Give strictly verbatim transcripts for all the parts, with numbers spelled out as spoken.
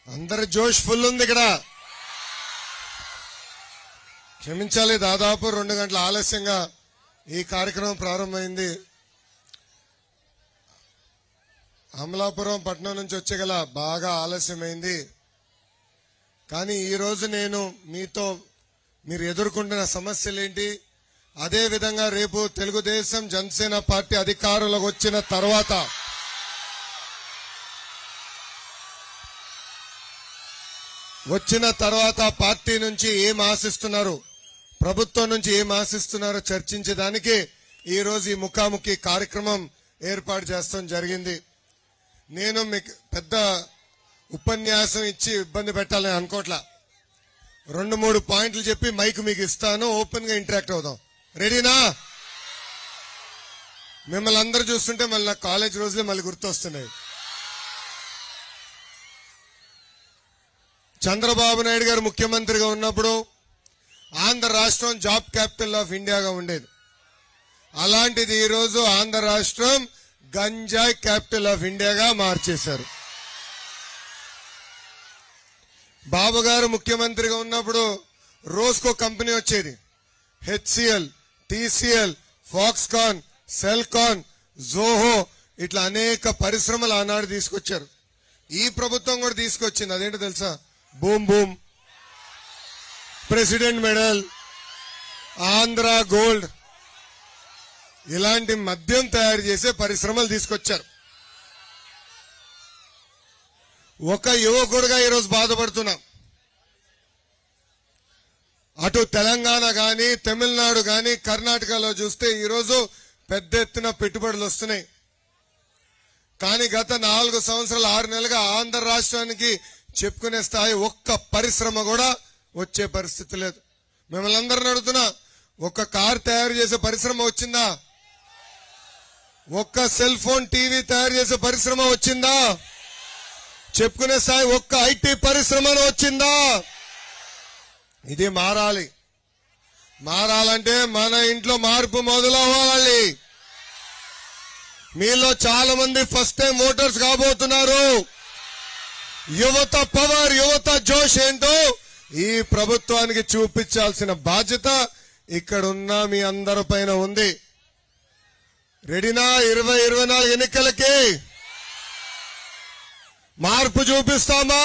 అందరి జోష్ ఫుల్ ఉంది ఇక్కడ. క్షమించాలి, దాదాపు రెండు గంటల ఆలస్యంగా ఈ కార్యక్రమం ప్రారంభమైంది. అమలాపురం పట్టణం నుంచి వచ్చే గల బాగా ఆలస్యమైంది. కానీ ఈరోజు నేను మీతో మీరు ఎదుర్కొంటున్న సమస్యలేంటి, అదేవిధంగా రేపు తెలుగుదేశం జనసేన పార్టీ అధికారంలోకి వచ్చిన తర్వాత వచ్చిన తర్వాత పార్టీ నుంచి ఏం ఆశిస్తున్నారు, ప్రభుత్వం నుంచి ఏం ఆశిస్తున్నారో చర్చించడానికి ఈ రోజు ఈ ముఖాముఖి కార్యక్రమం ఏర్పాటు చేస్తాం జరిగింది. నేను మీకు పెద్ద ఉపన్యాసం ఇచ్చి ఇబ్బంది పెట్టాలని అనుకోవట్లా. రెండు మూడు పాయింట్లు చెప్పి మైక్ మీకు ఇస్తాను, ఓపెన్ గా ఇంటరాక్ట్ అవుదాం. రెడీనా? మిమ్మల్ని అందరూ చూస్తుంటే మళ్ళీ నా కాలేజ్ రోజులే మళ్ళీ గుర్తొస్తున్నాయి. చంద్రబాబు నాయుడు గారు ముఖ్యమంత్రిగా ఉన్నప్పుడు ఆంధ్ర రాష్ట్రం జాబ్ క్యాపిటల్ ఆఫ్ ఇండియాగా ఉండేది. అలాంటిది ఈరోజు ఆంధ్ర రాష్ట్రం గంజాయి క్యాపిటల్ ఆఫ్ ఇండియాగా మార్చేశారు. బాబు గారు ముఖ్యమంత్రిగా ఉన్నప్పుడు రోజుకో కంపెనీ వచ్చేది. HCL, TCL, Foxconn, Celkon, Zoho ఇట్లా అనేక పరిశ్రమలు ఆనాడు తీసుకొచ్చారు. ఈ ప్రభుత్వం కూడా తీసుకొచ్చింది. అదేంటో తెలుసా? Boom boom, president medal, Andhra gold ఇలాంటి మద్యం తయారు చేసే పరిశ్రమలు తీసుకొచ్చారు. ఒక యువకుడుగా ఈరోజు బాధపడుతున్నాం. అటు తెలంగాణ గాని, తమిళనాడు గాని, కర్ణాటకలో చూస్తే ఈరోజు పెద్ద ఎత్తున పెట్టుబడులు వస్తున్నాయి. కానీ గత నాలుగు సంవత్సరాలు ఆరు నెలలుగా ఆంధ్ర రాష్ట్రానికి చెప్పుకునే స్థాయి ఒక్క పరిశ్రమ కూడా వచ్చే పరిస్థితి లేదు. మిమ్మల్ని అందరిని అడుగుతున్నా, ఒక్క కార్ తయారు చేసే పరిశ్రమ వచ్చిందా? ఒక్క సెల్ ఫోన్, టీవీ తయారు చేసే పరిశ్రమ వచ్చిందా? చెప్పుకునే స్థాయి ఒక్క ఐటీ పరిశ్రమ వచ్చిందా? ఇది మారాలి. మారాలంటే మన ఇంట్లో మార్పు మొదలవ్వాలి. మీలో చాలా మంది ఫస్ట్ టైం ఓటర్స్ కాబోతున్నారు. యువత పవర్, యువత జోష్ ఏంటో ఈ ప్రభుత్వానికి చూపించాల్సిన బాధ్యత ఇక్కడున్న మీ అందరి పైన ఉంది. రెడీనా? ఇరవై ఇరవై నాలుగు ఎన్నికలకి మార్పు చూపిస్తామా?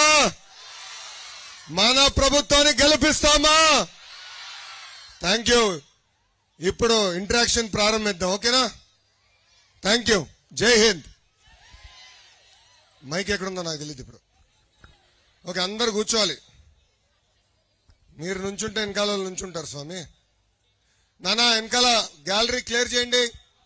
మన ప్రభుత్వాన్ని గెలిపిస్తామా? Thank you. ఇప్పుడు ఇంటరాక్షన్ ప్రారంభిద్దాం, ఓకేనా? Thank you. జై హింద్. మైక్ ఎక్కడుందో నాకు తెలియదు ఇప్పుడు. ఓకే, అందరు కూర్చోవాలి. మీరు నుంచుంటే వెనకాల నుంచుంటారు స్వామి. నానా వెనకాల గ్యాలరీ క్లియర్ చేయండి.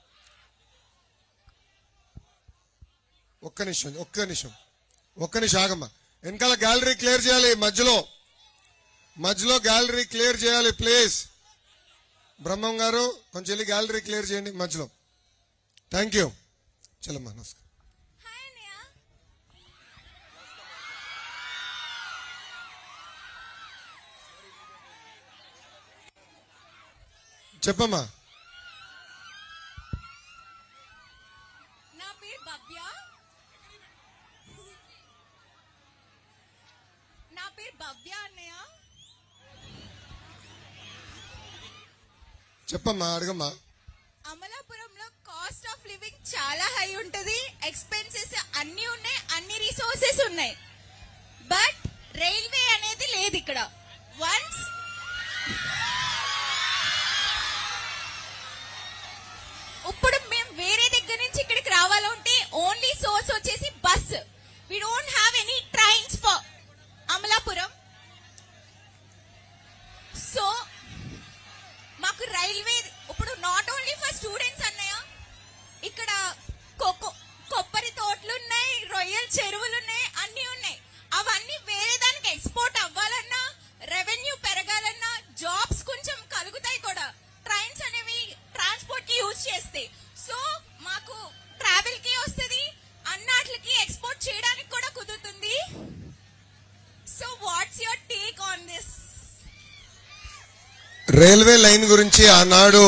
ఒక్క నిమిషం ఒక్క నిమిషం ఒక్క నిమిషం ఆగమ్మా. వెనకాల గ్యాలరీ క్లియర్ చేయాలి. మధ్యలో మధ్యలో గ్యాలరీ క్లియర్ చేయాలి ప్లీజ్. బ్రహ్మం గారు కొంచెం వెళ్ళి గ్యాలరీ క్లియర్ చేయండి మధ్యలో. Thank you. చలమ్మా, నమస్కారం. చెప్పమ్మా. నా పేరు భవ్య. నా పేరు భవ్య అన్నయ్య. చెప్పమ్మా, అడగమ్మా. అమలాపురంలో కాస్ట్ ఆఫ్ లివింగ్ చాలా హై ఉంటది. ఎక్స్పెన్సెస్ అన్ని ఉన్నాయి, అన్ని రిసోర్సెస్ ఉన్నాయి. బట్ రైల్వే అనేది లేదు ఇక్కడ. వన్స్ ఇప్పుడు మేము వేరే దగ్గర నుంచి ఇక్కడికి రావాలంటే ఓన్లీ సోర్స్ వచ్చేసి bus. We don't have any trains for Amalapuram. So మాకు రైల్వే ఇప్పుడు నాట్ ఓన్లీ ఫర్ స్టూడెంట్స్ అన్నయ్య, ఇక్కడ కొబ్బరి తోటలు ఉన్నాయి, రొయ్యల చెరువులు ఉన్నాయి, అన్ని ఉన్నాయి. అవన్నీ వేరే దానికి ఎక్స్పోర్ట్ అవ్వాలన్నా, రెవెన్యూ పెరగాలన్నా, జాబ్స్ కొంచెం కలుగుతాయి కూడా ట్రైన్స్ అనేవి ట్రాన్స్పోర్ట్ కి యూజ్ చేస్తే. సో మాకు ట్రావెల్ కి వస్తుంది, అన్నాట్లకి ఎక్స్పోర్ట్ చేయడానికి కూడా కుదురుతుంది. So what's your take on this? Railway line గురించి ఆనాడు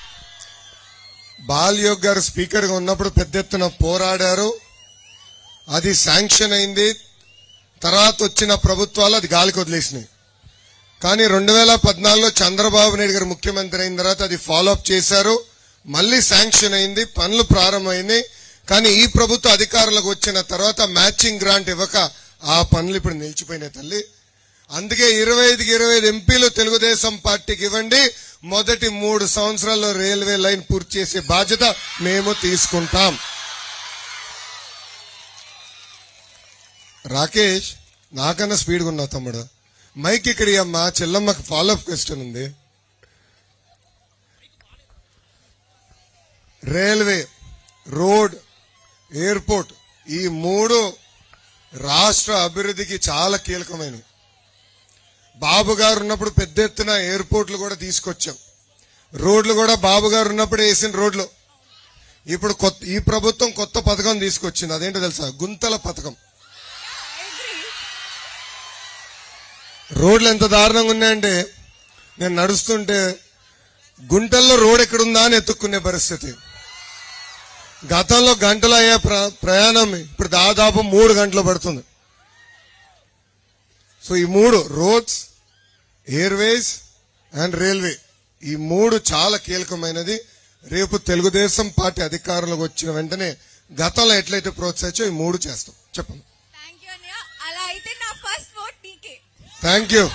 బాలయోగ్ గారు స్పీకర్ గా ఉన్నప్పుడు పెద్ద ఎత్తున పోరాడారు. అది శాంక్షన్ అయింది. తర్వాత వచ్చిన ప్రభుత్వాలు అది గాలికి వదిలేసినాయి. కానీ రెండు వేల పద్నాలుగులో చంద్రబాబు నాయుడు గారు ముఖ్యమంత్రి అయిన తర్వాత అది ఫాలోఅప్ చేశారు. మళ్ళీ శాంక్షన్ అయింది, పనులు ప్రారంభమైనాయి. కానీ ఈ ప్రభుత్వ అధికారులకు వచ్చిన తర్వాత మ్యాచింగ్ గ్రాంట్ ఇవ్వక ఆ పనులు ఇప్పుడు నిలిచిపోయినాయి తల్లి. అందుకే ఇరవై ఐదుకి ఇరవై ఐదు ఎంపీలు తెలుగుదేశం పార్టీకి ఇవ్వండి. మొదటి మూడు సంవత్సరాల్లో రైల్వే లైన్ పూర్తి చేసే బాధ్యత మేము తీసుకుంటాం. రాకేష్, నాకన్నా స్పీడ్గా ఉన్నావు తమ్ముడు. మైక్ ఇక్కడ అమ్మా, చెల్లమ్మకి ఫాలోఅప్ క్వశ్చన్ ఉంది. రైల్వే, రోడ్, ఎయిర్పోర్ట్ ఈ మూడు రాష్ట్ర అభివృద్ధికి చాలా కీలకమైనవి. బాబు గారు ఉన్నప్పుడు పెద్ద ఎత్తున ఎయిర్పోర్ట్లు కూడా తీసుకొచ్చాం. రోడ్లు కూడా బాబు గారు ఉన్నప్పుడు వేసిన రోడ్లు. ఇప్పుడు కొత్త ఈ ప్రభుత్వం కొత్త పథకం తీసుకొచ్చింది. అదేంటో తెలుసా? గుంతల పథకం. రోడ్లు ఎంత దారుణంగా ఉన్నాయంటే నేను నడుస్తుంటే గుంటల్లో రోడ్ ఎక్కడుందా అని ఎత్తుక్కునే పరిస్థితి. గతంలో గంటలు అయ్యే ప్రయాణం ఇప్పుడు దాదాపు మూడు గంటలు పడుతుంది. సో ఈ మూడు, రోడ్స్, ఎయిర్వేస్ అండ్ రైల్వే, ఈ మూడు చాలా కీలకమైనది. రేపు తెలుగుదేశం పార్టీ అధికారంలోకి వచ్చిన వెంటనే గతంలో ఎట్లయితే ప్రోత్సహించో ఈ మూడు చేస్తాం. చెప్పండి. అలా అయితే నా ఫస్ట్ ఓట్ నీకే. Thank you.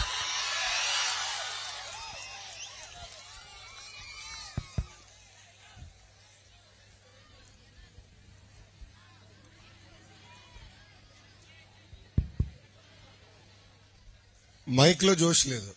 మైక్ లో జోష్ లేదు.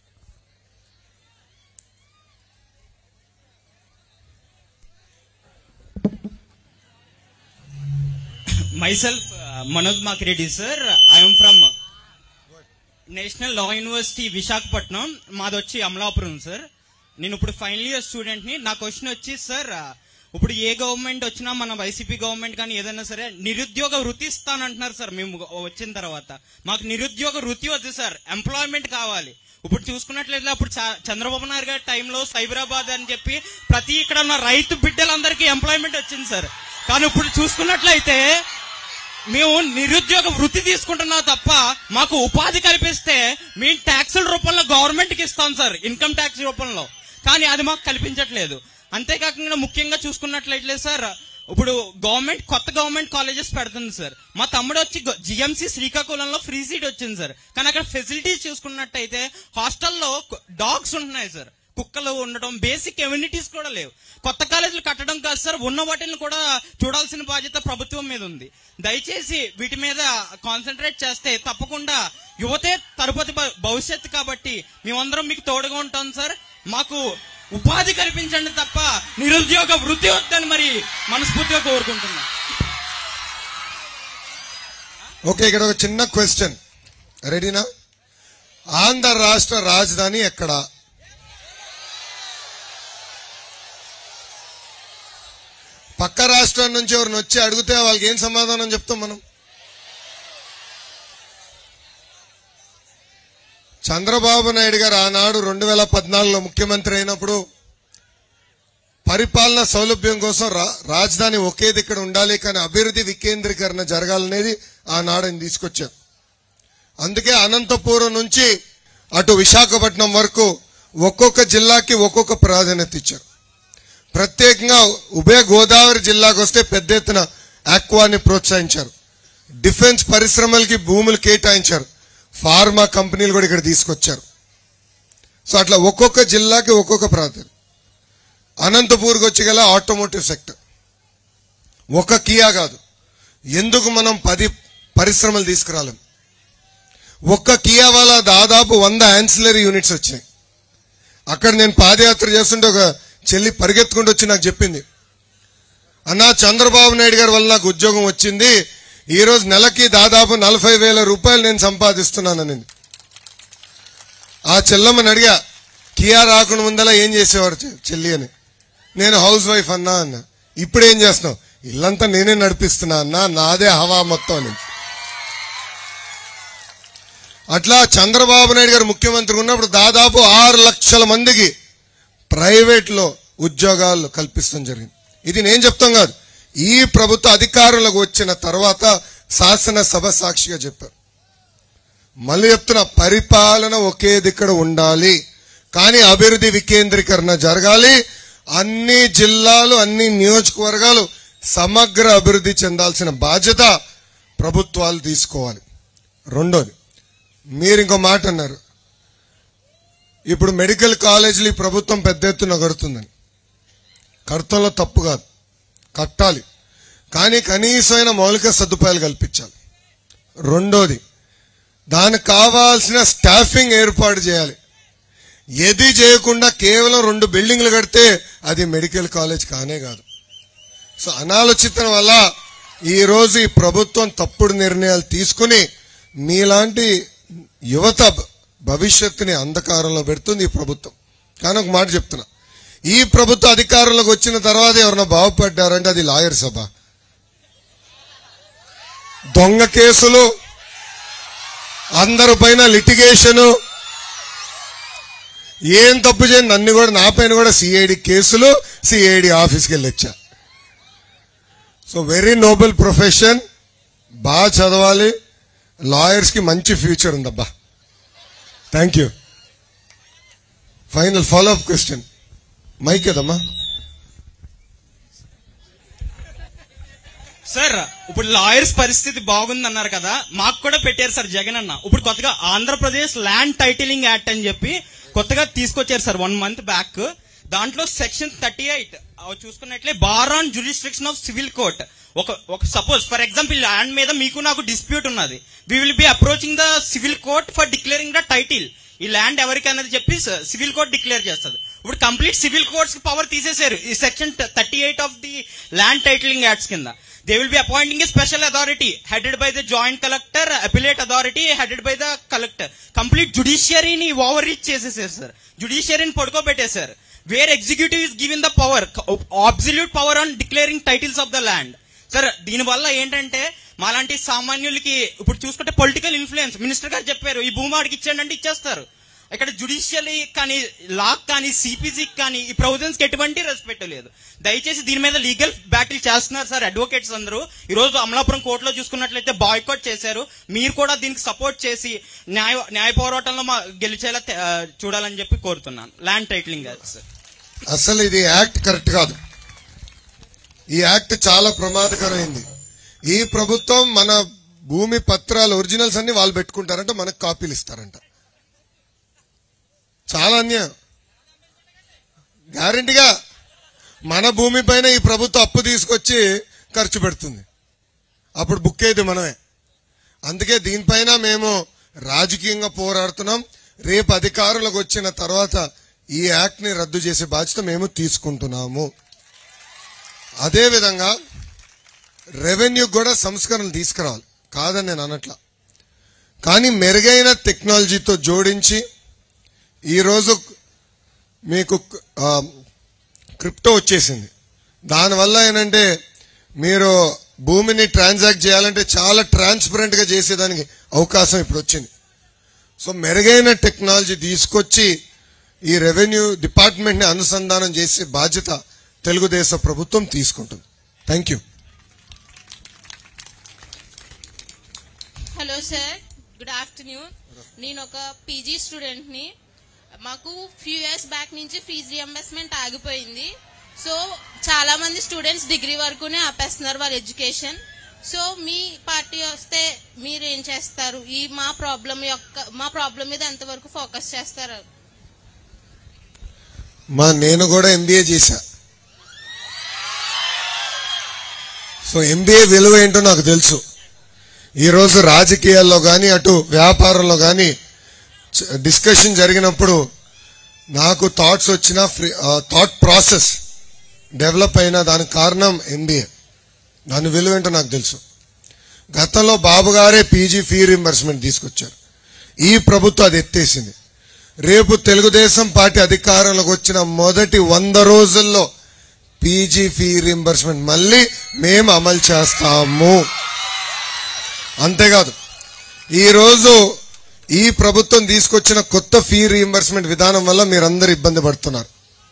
Myself, uh, Manoj Makreddy, sir. I am from national law university Visakhapatnam. మాది వచ్చి అమలాపురం సార్. నేను ఇప్పుడు ఫైనల్ ఇయర్ స్టూడెంట్ ని. నా క్వశ్చన్ వచ్చి సార్, ఇప్పుడు ఏ గవర్నమెంట్ వచ్చినా మన వైసీపీ గవర్నమెంట్ కానీ ఏదైనా సరే నిరుద్యోగ వృత్తి ఇస్తానంటున్నారు సార్. మేము వచ్చిన తర్వాత మాకు నిరుద్యోగ వృత్తి వద్దు సార్, ఎంప్లాయ్మెంట్ కావాలి. ఇప్పుడు చూసుకున్నట్లయితే అప్పుడు చంద్రబాబు నాయుడు గారి టైంలో సైబరాబాద్ అని చెప్పి ప్రతి ఇక్కడ ఉన్న రైతు బిడ్డలందరికీ ఎంప్లాయ్మెంట్ వచ్చింది సార్. కానీ ఇప్పుడు చూసుకున్నట్లయితే మేము నిరుద్యోగ వృత్తి తీసుకుంటున్నాం తప్ప మాకు ఉపాధి కల్పిస్తే మేము ట్యాక్సుల రూపంలో గవర్నమెంట్ కి ఇస్తాం సార్, ఇన్కమ్ ట్యాక్స్ రూపంలో. కానీ అది మాకు కల్పించట్లేదు. అంతేకాకుండా ముఖ్యంగా చూసుకున్నట్లయితే సార్, ఇప్పుడు గవర్నమెంట్ కొత్త గవర్నమెంట్ కాలేజెస్ పెడుతుంది సార్. మా తమ్ముడు వచ్చి జిఎంసీ శ్రీకాకుళంలో ఫ్రీ సీట్ వచ్చింది సార్. కానీ అక్కడ ఫెసిలిటీస్ చూసుకున్నట్టయితే హాస్టల్లో డాగ్స్ ఉంటున్నాయి సార్, కుక్కలు ఉండటం, బేసిక్ కమ్యూనిటీస్ కూడా లేవు. కొత్త కాలేజీలు కట్టడం కాదు సార్, ఉన్న వాటిని కూడా చూడాల్సిన బాధ్యత ప్రభుత్వం మీద ఉంది. దయచేసి వీటి మీద కాన్సన్ట్రేట్ చేస్తే తప్పకుండా యువతే తరుపతి భవిష్యత్తు కాబట్టి మేమందరం మీకు తోడుగా ఉంటాం సార్. మాకు ఉపాధి కల్పించండి తప్ప నిరుద్యోగ వృత్తి వద్దని మరి మనస్ఫూర్తిగా కోరుకుంటున్నాం. ఓకే, ఇక్కడ ఒక చిన్న క్వశ్చన్, రెడీనా? ఆంధ్ర రాష్ట్ర రాజధాని ఎక్కడ? పక్క రాష్ట్రం నుంచి ఎవరిని వచ్చి అడిగితే వాళ్ళకి ఏం సమాధానం చెప్తాం మనం? చంద్రబాబు నాయుడు గారు ఆనాడు రెండు వేల పద్నాలుగులో ముఖ్యమంత్రి అయినప్పుడు పరిపాలన సౌలభ్యం కోసం రాజధాని ఒకే దగ్గర ఉండాలి, కానీ అభివృద్ధి వికేంద్రీకరణ జరగాలనేది ఆనాడు ఆయన తీసుకొచ్చారు. అందుకే అనంతపురం నుంచి అటు విశాఖపట్నం వరకు ఒక్కొక్క జిల్లాకి ఒక్కొక్క ప్రాధాన్యత ఇచ్చారు. ప్రత్యేకంగా ఉభయ గోదావరి జిల్లాకు వస్తే పెద్ద ఎత్తున ఆక్వాని ప్రోత్సహించారు. డిఫెన్స్ పరిశ్రమలకి భూములు కేటాయించారు. ఫార్మా కంపెనీలు కూడా ఇక్కడ తీసుకొచ్చారు. సో అట్లా ఒక్కొక్క జిల్లాకి ఒక్కొక్క ప్రాధాన్యత. అనంతపూర్కి వచ్చి గల ఆటోమోటివ్ సెక్టర్ ఒక కియా కాదు, ఎందుకు మనం పది పరిశ్రమలు తీసుకురాలేం? ఒక్క కియా వల్ల దాదాపు వంద యాన్సిలరీ యూనిట్స్ వచ్చినాయి. అక్కడ నేను పాదయాత్ర చేస్తుంటే ఒక చెల్లి పరిగెత్తుకుంటూ వచ్చి నాకు చెప్పింది, అన్నా చంద్రబాబు నాయుడు గారి వల్ల నాకు ఉద్యోగం వచ్చింది, ఈ రోజు నెలకి దాదాపు నలభై వేల రూపాయలు నేను సంపాదిస్తున్నానని. ఆ చెల్లమ్మని అడిగా, కియా రాకుండా ముందలా ఏం చేసేవారు చెల్లి అని. నేను హౌస్ వైఫ్ అన్నా అన్నా. ఇప్పుడు ఏం చేస్తున్నావు? ఇల్లంతా నేనే నడిపిస్తున్నా అన్నా, నాదే హవా మొత్తం అని. అట్లా చంద్రబాబు నాయుడు గారు ముఖ్యమంత్రి ఉన్నప్పుడు దాదాపు ఆరు లక్షల మందికి ప్రైవేట్ లో ఉద్యోగాలు కల్పిస్తాం జరిగింది. ఇది నేను చెప్తాం కాదు, ఈ ప్రభుత్వ అధికారులకు వచ్చిన తర్వాత శాసనసభ సాక్షిగా చెప్పారు. మళ్ళీ చెప్తున్నా, పరిపాలన ఒకే దిక్కడ ఉండాలి, కానీ అభివృద్ధి వికేంద్రీకరణ జరగాలి. అన్ని జిల్లాలు, అన్ని నియోజకవర్గాలు సమగ్ర అభివృద్ధి చెందాల్సిన బాధ్యత ప్రభుత్వాలు తీసుకోవాలి. రెండోది, మీరు ఇంకో మాట అన్నారు, ఇప్పుడు మెడికల్ కాలేజీలు ఈ ప్రభుత్వం పెద్ద ఎత్తున కడుతుందని. కడతంలో తప్పు కాదు, కట్టాలి, కానీ కనీసమైన మౌలిక సదుపాయాలు కల్పించాలి. రెండోది, దానికి కావాల్సిన స్టాఫింగ్ ఏర్పాటు చేయాలి. ఏది చేయకుండా కేవలం రెండు బిల్డింగ్లు కడితే అది మెడికల్ కాలేజ్ కానే కాదు. సో అనాలోచితం వల్ల ఈరోజు ఈ ప్రభుత్వం తప్పుడు నిర్ణయాలు తీసుకుని మీలాంటి యువత భవిష్యత్తుని అంధకారంలో పెడుతుంది ఈ ప్రభుత్వం. కానీ ఒక మాట చెప్తున్నా, ఈ ప్రభుత్వ అధికారంలోకి వచ్చిన తర్వాత ఎవరన్నా బాగుపడ్డారంటే అది లాయర్ సభ. దొంగ కేసులు, అందరి పైన లిటిగేషను, ఏం తప్పు చేయండి, నన్ను కూడా, నా పైన కూడా సిఐడి కేసులు, సిఐడి ఆఫీస్కి వెళ్ళొచ్చా. సో వెరీ నోబెల్ ప్రొఫెషన్, బాగా చదవాలి, లాయర్స్ కి మంచి ఫ్యూచర్ ఉందబ్బా. Thank you. Final follow up question, mike కదమ్మా. సార్ ఇప్పుడు లాయర్స్ పరిస్థితి బాగుంది అన్నారు కదా, మాకు కూడా పెట్టారు సార్ జగన్ అన్న. ఇప్పుడు కొత్తగా ఆంధ్రప్రదేశ్ ల్యాండ్ టైటిలింగ్ యాక్ట్ అని చెప్పి కొత్తగా తీసుకొచ్చారు సార్ వన్ మంత్ బ్యాక్. దాంట్లో సెక్షన్ థర్టీ ఎయిట్ చూసుకున్నట్లే bar on jurisdiction of civil court. ఒక ఒక సపోజ్ ఫర్ ఎగ్జాంపుల్ ల్యాండ్ మీద మీకు నాకు డిస్ప్యూట్ ఉన్నది, we will be approaching the civil court for declaring the title. ఈ ల్యాండ్ ఎవరికి అన్నది చెప్పి సివిల్ కోర్ట్ డిక్లేర్ చేస్తుంది. ఇప్పుడు కంప్లీట్ సివిల్ కోర్ట్స్ పవర్ తీసేశారు ఈ section thirty eight of the land titling acts కింద. They will be appointing a special authority headed by the joint collector, appellate authority headed by the collector. Complete judiciary ni overreach చేసేసారు సార్, జుడిషియరీని పడుకోబెట్టేశారు. Where executive is given the power, absolute power on declaring titles of the land. Sir దీనివల్ల ఏంటంటే మాలాంటి సామాన్యులకి ఇప్పుడు చూసుకుంటే పొలిటికల్ ఇన్ఫ్లుయెన్స్. మినిస్టర్ గారు చెప్పారు ఈ భూమి వాడికి ఇచ్చేయండి అంటే ఇచ్చేస్తారు. ఇక్కడ జుడిషియరీ కానీ, లా కానీ, సిపిసికి కానీ ఈ ప్రొవిజన్స్ కి ఎటువంటి రెస్పెక్ట్ లేదు. దయచేసి దీని మీద లీగల్ బ్యాటిల్ చేస్తున్నారు సార్ అడ్వకేట్స్ అందరూ. ఈ రోజు అమలాపురం కోర్టులో చూసుకున్నట్లయితే బాయ్కాట్ చేశారు. మీరు కూడా దీనికి సపోర్ట్ చేసి న్యాయ న్యాయ పోరాటంలో మా గెలిచేలా చూడాలని చెప్పి కోరుతున్నాను. ల్యాండ్ టైటిలింగ్ యాక్ట్ సార్, అసలు ఇది యాక్ట్ కరెక్ట్ కాదు. ఈ యాక్ట్ చాలా ప్రమాదకరమైంది. ఈ ప్రభుత్వం మన భూమి పత్రాలు ఒరిజినల్స్ అన్ని వాళ్ళు పెట్టుకుంటారంట, మనకు కాపీలు ఇస్తారంట. చాలా అన్యాయం. గ్యారంటీగా మన భూమి పైన ఈ ప్రభుత్వం అప్పు తీసుకొచ్చి ఖర్చు పెడుతుంది, అప్పుడు బుక్ అయితే మనమే. అందుకే దీనిపైన మేము రాజకీయంగా పోరాడుతున్నాం. రేపు అధికారంలోకి వచ్చిన తర్వాత ఈ యాక్ట్ ని రద్దు చేసే బాధ్యత మేము తీసుకుంటున్నాము. అదేవిధంగా రెవెన్యూ కూడా సంస్కరణలు తీసుకురావాలి, కాదని నేను అనట్లా. కానీ మెరుగైన టెక్నాలజీతో జోడించి ఈరోజు మీకు క్రిప్టో వచ్చేసింది. దానివల్ల ఏంటంటే మీరు భూమిని ట్రాన్సాక్ట్ చేయాలంటే చాలా ట్రాన్స్పరెంట్ గా చేసేదానికి అవకాశం ఇప్పుడు వచ్చింది. సో మెరుగైన టెక్నాలజీ తీసుకొచ్చి ఈ రెవెన్యూ డిపార్ట్మెంట్ ని అనుసంధానం చేసే బాధ్యత తెలుగుదేశం ప్రభుత్వం తీసుకుంటుంది. Thank you. Hello sir, good afternoon. నేను ఒక పీజీ స్టూడెంట్ ని. మాకు ఫ్యూ ఇయర్స్ బ్యాక్ నుంచి ఫీజు రియంబర్స్మెంట్ ఆగిపోయింది. సో చాలా మంది స్టూడెంట్స్ డిగ్రీ వరకునే ఆపేస్తున్నారు వాళ్ళ ఎడ్యుకేషన్. సో మీ పార్టీ వస్తే మీరు ఏం చేస్తారు? ఈ మా ప్రాబ్లం యొక్క మా ప్రాబ్లం మీద ఎంతవరకు ఫోకస్ చేస్తారు? మా నేను కూడా ఎంబీఏ చేశా. సో ఎంబీఏ విలువ ఏంటో నాకు తెలుసు. ఈరోజు రాజకీయాల్లో కానీ అటు వ్యాపారంలో కానీ డిస్కషన్ జరిగినప్పుడు నాకు థాట్స్ వచ్చిన థాట్ ప్రాసెస్ డెవలప్ అయిన దానికి కారణం ఎంబీఏ. దాని విలువ ఏంటో నాకు తెలుసు. గతంలో బాబు గారే పీజీ ఫీ రీంబర్స్మెంట్ తీసుకొచ్చారు, ఈ ప్రభుత్వం అది ఎత్తేసింది. రేపు తెలుగుదేశం పార్టీ అధికారంలోకి వచ్చిన మొదటి వంద రోజుల్లో పీజీ ఫీ రీంబర్స్మెంట్ మళ్ళీ మేము అమలు చేస్తాము. అంతేకాదు ఈరోజు ఈ ప్రభుత్వం తీసుకొచ్చిన కొత్త ఫీ రీయింబర్స్మెంట్ విధానం వల్ల మీరందరూ ఇబ్బంది పడుతున్నారు.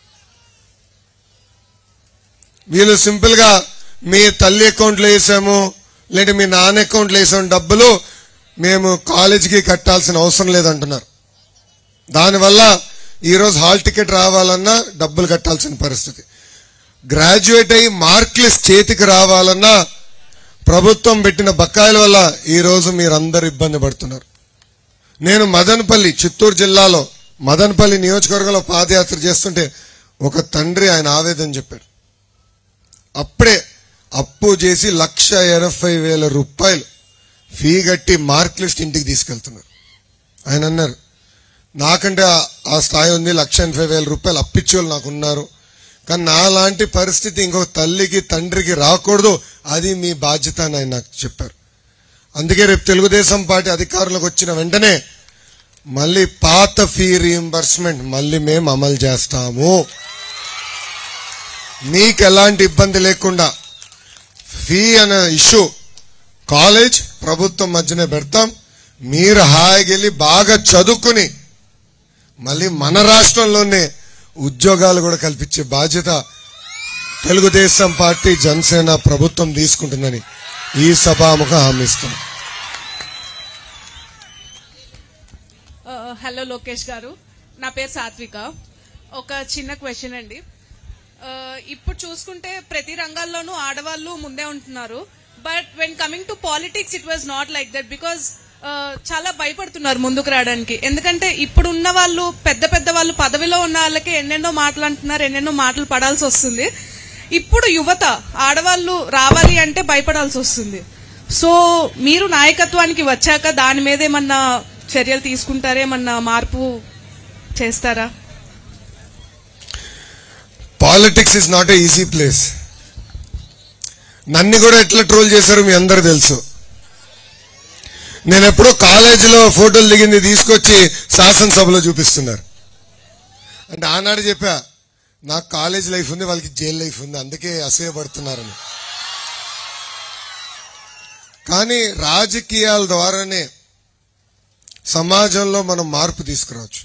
వీళ్ళు సింపుల్ గా మీ తల్లి అకౌంట్లో వేసాము, లేదంటే మీ నాన్న అకౌంట్లో వేసాము డబ్బులు మేము కాలేజీకి కట్టాల్సిన అవసరం లేదంటున్నారు. దానివల్ల ఈరోజు హాల్ టికెట్ రావాలన్నా డబ్బులు కట్టాల్సిన పరిస్థితి. గ్రాడ్యుయేట్ అయ్యి మార్క్ లిస్ట్ చేతికి రావాలన్నా ప్రభుత్వం పెట్టిన బకాయిల వల్ల ఈరోజు మీరందరూ ఇబ్బంది పడుతున్నారు. నేను మదనపల్లి, చిత్తూరు జిల్లాలో మదనపల్లి నియోజకవర్గంలో పాదయాత్ర చేస్తుంటే ఒక తండ్రి ఆయన ఆవేదన చెప్పాడు. అప్పుడే అప్పు చేసి లక్ష ఎనభై వేల రూపాయలు ఫీ కట్టి మార్క్ లిస్ట్ ఇంటికి తీసుకెళ్తున్నారు. ఆయన అన్నారు, నాకంటే ఆ స్థాయి ఉంది, లక్ష ఎనభై వేల రూపాయలు అప్పిచ్చేవాళ్ళు నాకు ఉన్నారు, కానీ నా లాంటి పరిస్థితి ఇంకొక తల్లికి తండ్రికి రాకూడదు, అది మీ బాధ్యత అని ఆయన నాకు చెప్పారు. అందుకే రేపు తెలుగుదేశం పార్టీ అధికారంలోకి వచ్చిన వెంటనే మళ్ళీ పాత ఫీ రీయింబర్స్మెంట్ మళ్ళీ మేము అమలు చేస్తాము. మీకు ఎలాంటి ఇబ్బంది లేకుండా ఫీ అనే ఇష్యూ కాలేజ్ ప్రభుత్వం మధ్యనే పెడతాం. మీరు హాయిగా వెళ్ళి బాగా చదువుకుని మళ్ళీ మన రాష్ట్రంలోనే ఉద్యోగాలు కూడా కల్పించే బాధ్యత తెలుగుదేశం పార్టీ జనసేన ప్రభుత్వం తీసుకుంటుందని ఈ సభాముఖ హామీ ఇస్తాం. హలో లోకేష్ గారు, నా పేరు సాత్విక. ఒక చిన్న క్వశ్చన్ అండి. ఇప్పుడు చూసుకుంటే ప్రతి రంగాల్లోనూ ఆడవాళ్ళు ముందే ఉంటున్నారు. But when coming to politics it was not like that. Because చాలా భయపడుతున్నారు ముందుకు రావడానికి. ఎందుకంటే ఇప్పుడు ఉన్న వాళ్ళు పెద్ద పెద్ద వాళ్ళు పదవిలో ఉన్న వాళ్ళకి ఎన్నెన్నో మాటలు అంటున్నారు, ఎన్నెన్నో మాటలు పడాల్సి వస్తుంది. ఇప్పుడు యువత ఆడవాళ్ళు రావాలి అంటే భయపడాల్సి వస్తుంది. సో మీరు నాయకత్వానికి వచ్చాక దాని మీద ఏమన్నా చర్యలు తీసుకుంటారా, ఏమన్నా మార్పు చేస్తారా? Politics is not a easy place. నన్ను కూడా ఎట్లా ట్రోల్ చేశారు మీ అందరు తెలుసు. నేను ఎప్పుడో కాలేజీలో ఫోటోలు దిగింది తీసుకొచ్చి శాసనసభలో చూపిస్తున్నారు. అంటే ఆనాడు చెప్పా, నాకు కాలేజ్ లైఫ్ ఉంది, వాళ్ళకి జైలు లైఫ్ ఉంది, అందుకే అసూయపడుతున్నారని. కానీ రాజకీయాల ద్వారానే సమాజంలో మనం మార్పు తీసుకురావచ్చు.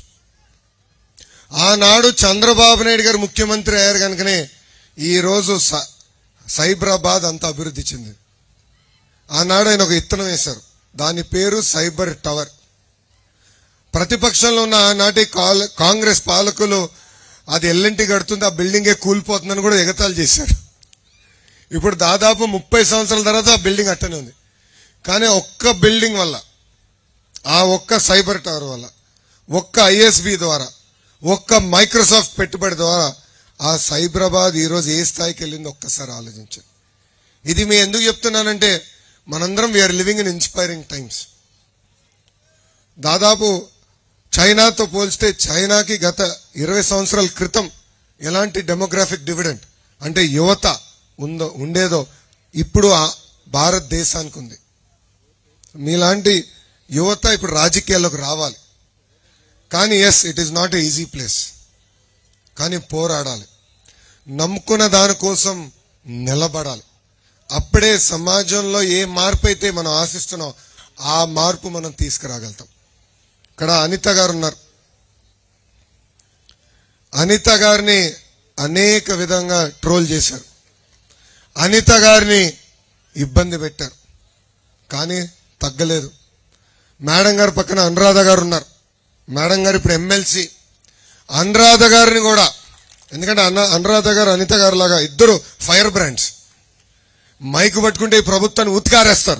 ఆనాడు చంద్రబాబు నాయుడు గారు ముఖ్యమంత్రి అయ్యారు కనుకనే ఈరోజు సైబరాబాద్ అంత అభివృద్ధి చెందింది. ఆనాడు ఆయన ఒక ఇత్తనం వేశారు, దాని పేరు సైబర్ టవర్. ప్రతిపక్షంలో ఉన్న ఆనాటి కాంగ్రెస్ పాలకులు అది ఎల్ఎన్టీ కడుతుంది, ఆ బిల్డింగే కూలిపోతుందని కూడా ఎగతాళి చేశారు. ఇప్పుడు దాదాపు ముప్పై సంవత్సరాల తర్వాత ఆ బిల్డింగ్ అట్టనే ఉంది. కానీ ఒక్క బిల్డింగ్ వల్ల, ఆ ఒక్క సైబర్ టవర్ వల్ల, ఒక్క ఐఎస్బి ద్వారా, ఒక్క మైక్రోసాఫ్ట్ పెట్టుబడి ద్వారా ఆ సైబరాబాద్ ఈరోజు ఏ స్థాయికి వెళ్ళింది ఒక్కసారి ఆలోచించండి. ఇది మీ ఎందుకు చెప్తున్నానంటే మనందరం we are living in inspiring times. దాదాపు చైనాతో పోల్చితే చైనాకి గత ఇరవై సంవత్సరాల క్రితం ఎలాంటి డెమోగ్రాఫిక్ డివిడెంట్ అంటే యువత ఉందో ఉండేదో ఇప్పుడు భారతదేశానికి ఉంది. మీలాంటి యువత ఇప్పుడు రాజకీయాల్లోకి రావాలి. కానీ yes, it is not a easy place. కానీ పోరాడాలి, నమ్ముకున్న దానికోసం నిలబడాలి. అప్పుడే సమాజంలో ఏ మార్పు అయితే మనం ఆశిస్తున్నాం ఆ మార్పు మనం తీసుకురాగలుగుతాం. ఇక్కడ అనిత గారు ఉన్నారు. అనిత గారిని అనేక విధంగా ట్రోల్ చేశారు, అనిత గారిని ఇబ్బంది పెట్టారు, కానీ తగ్గలేదు. మేడం గారు పక్కన అనురాధ గారు ఉన్నారు. మేడం గారు ఇప్పుడు ఎమ్మెల్సీ. అనురాధ గారిని కూడా, ఎందుకంటే అన్న అనురాధ గారు అనిత గారు లాగా ఇద్దరు ఫైర్ బ్రాండ్స్. మైకు పట్టుకుంటే ఈ ప్రభుత్వాన్ని ఉతికారేస్తారు.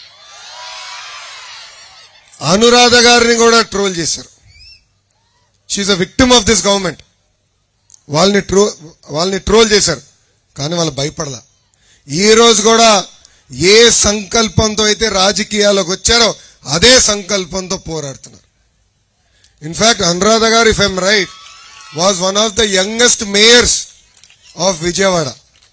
అనురాధ గారిని కూడా ట్రోల్ చేశారు. She is a victim of this government. వాళ్ళని ట్రో వాళ్ళని ట్రోల్ చేశారు, కానీ వాళ్ళు భయపడలా. ఈ రోజు కూడా ఏ సంకల్పంతో అయితే రాజకీయాల్లోకి వచ్చారో అదే సంకల్పంతో పోరాడుతున్నారు. In fact Anuradha garu, if I'm right, was one of the youngest mayors of Vijayawada.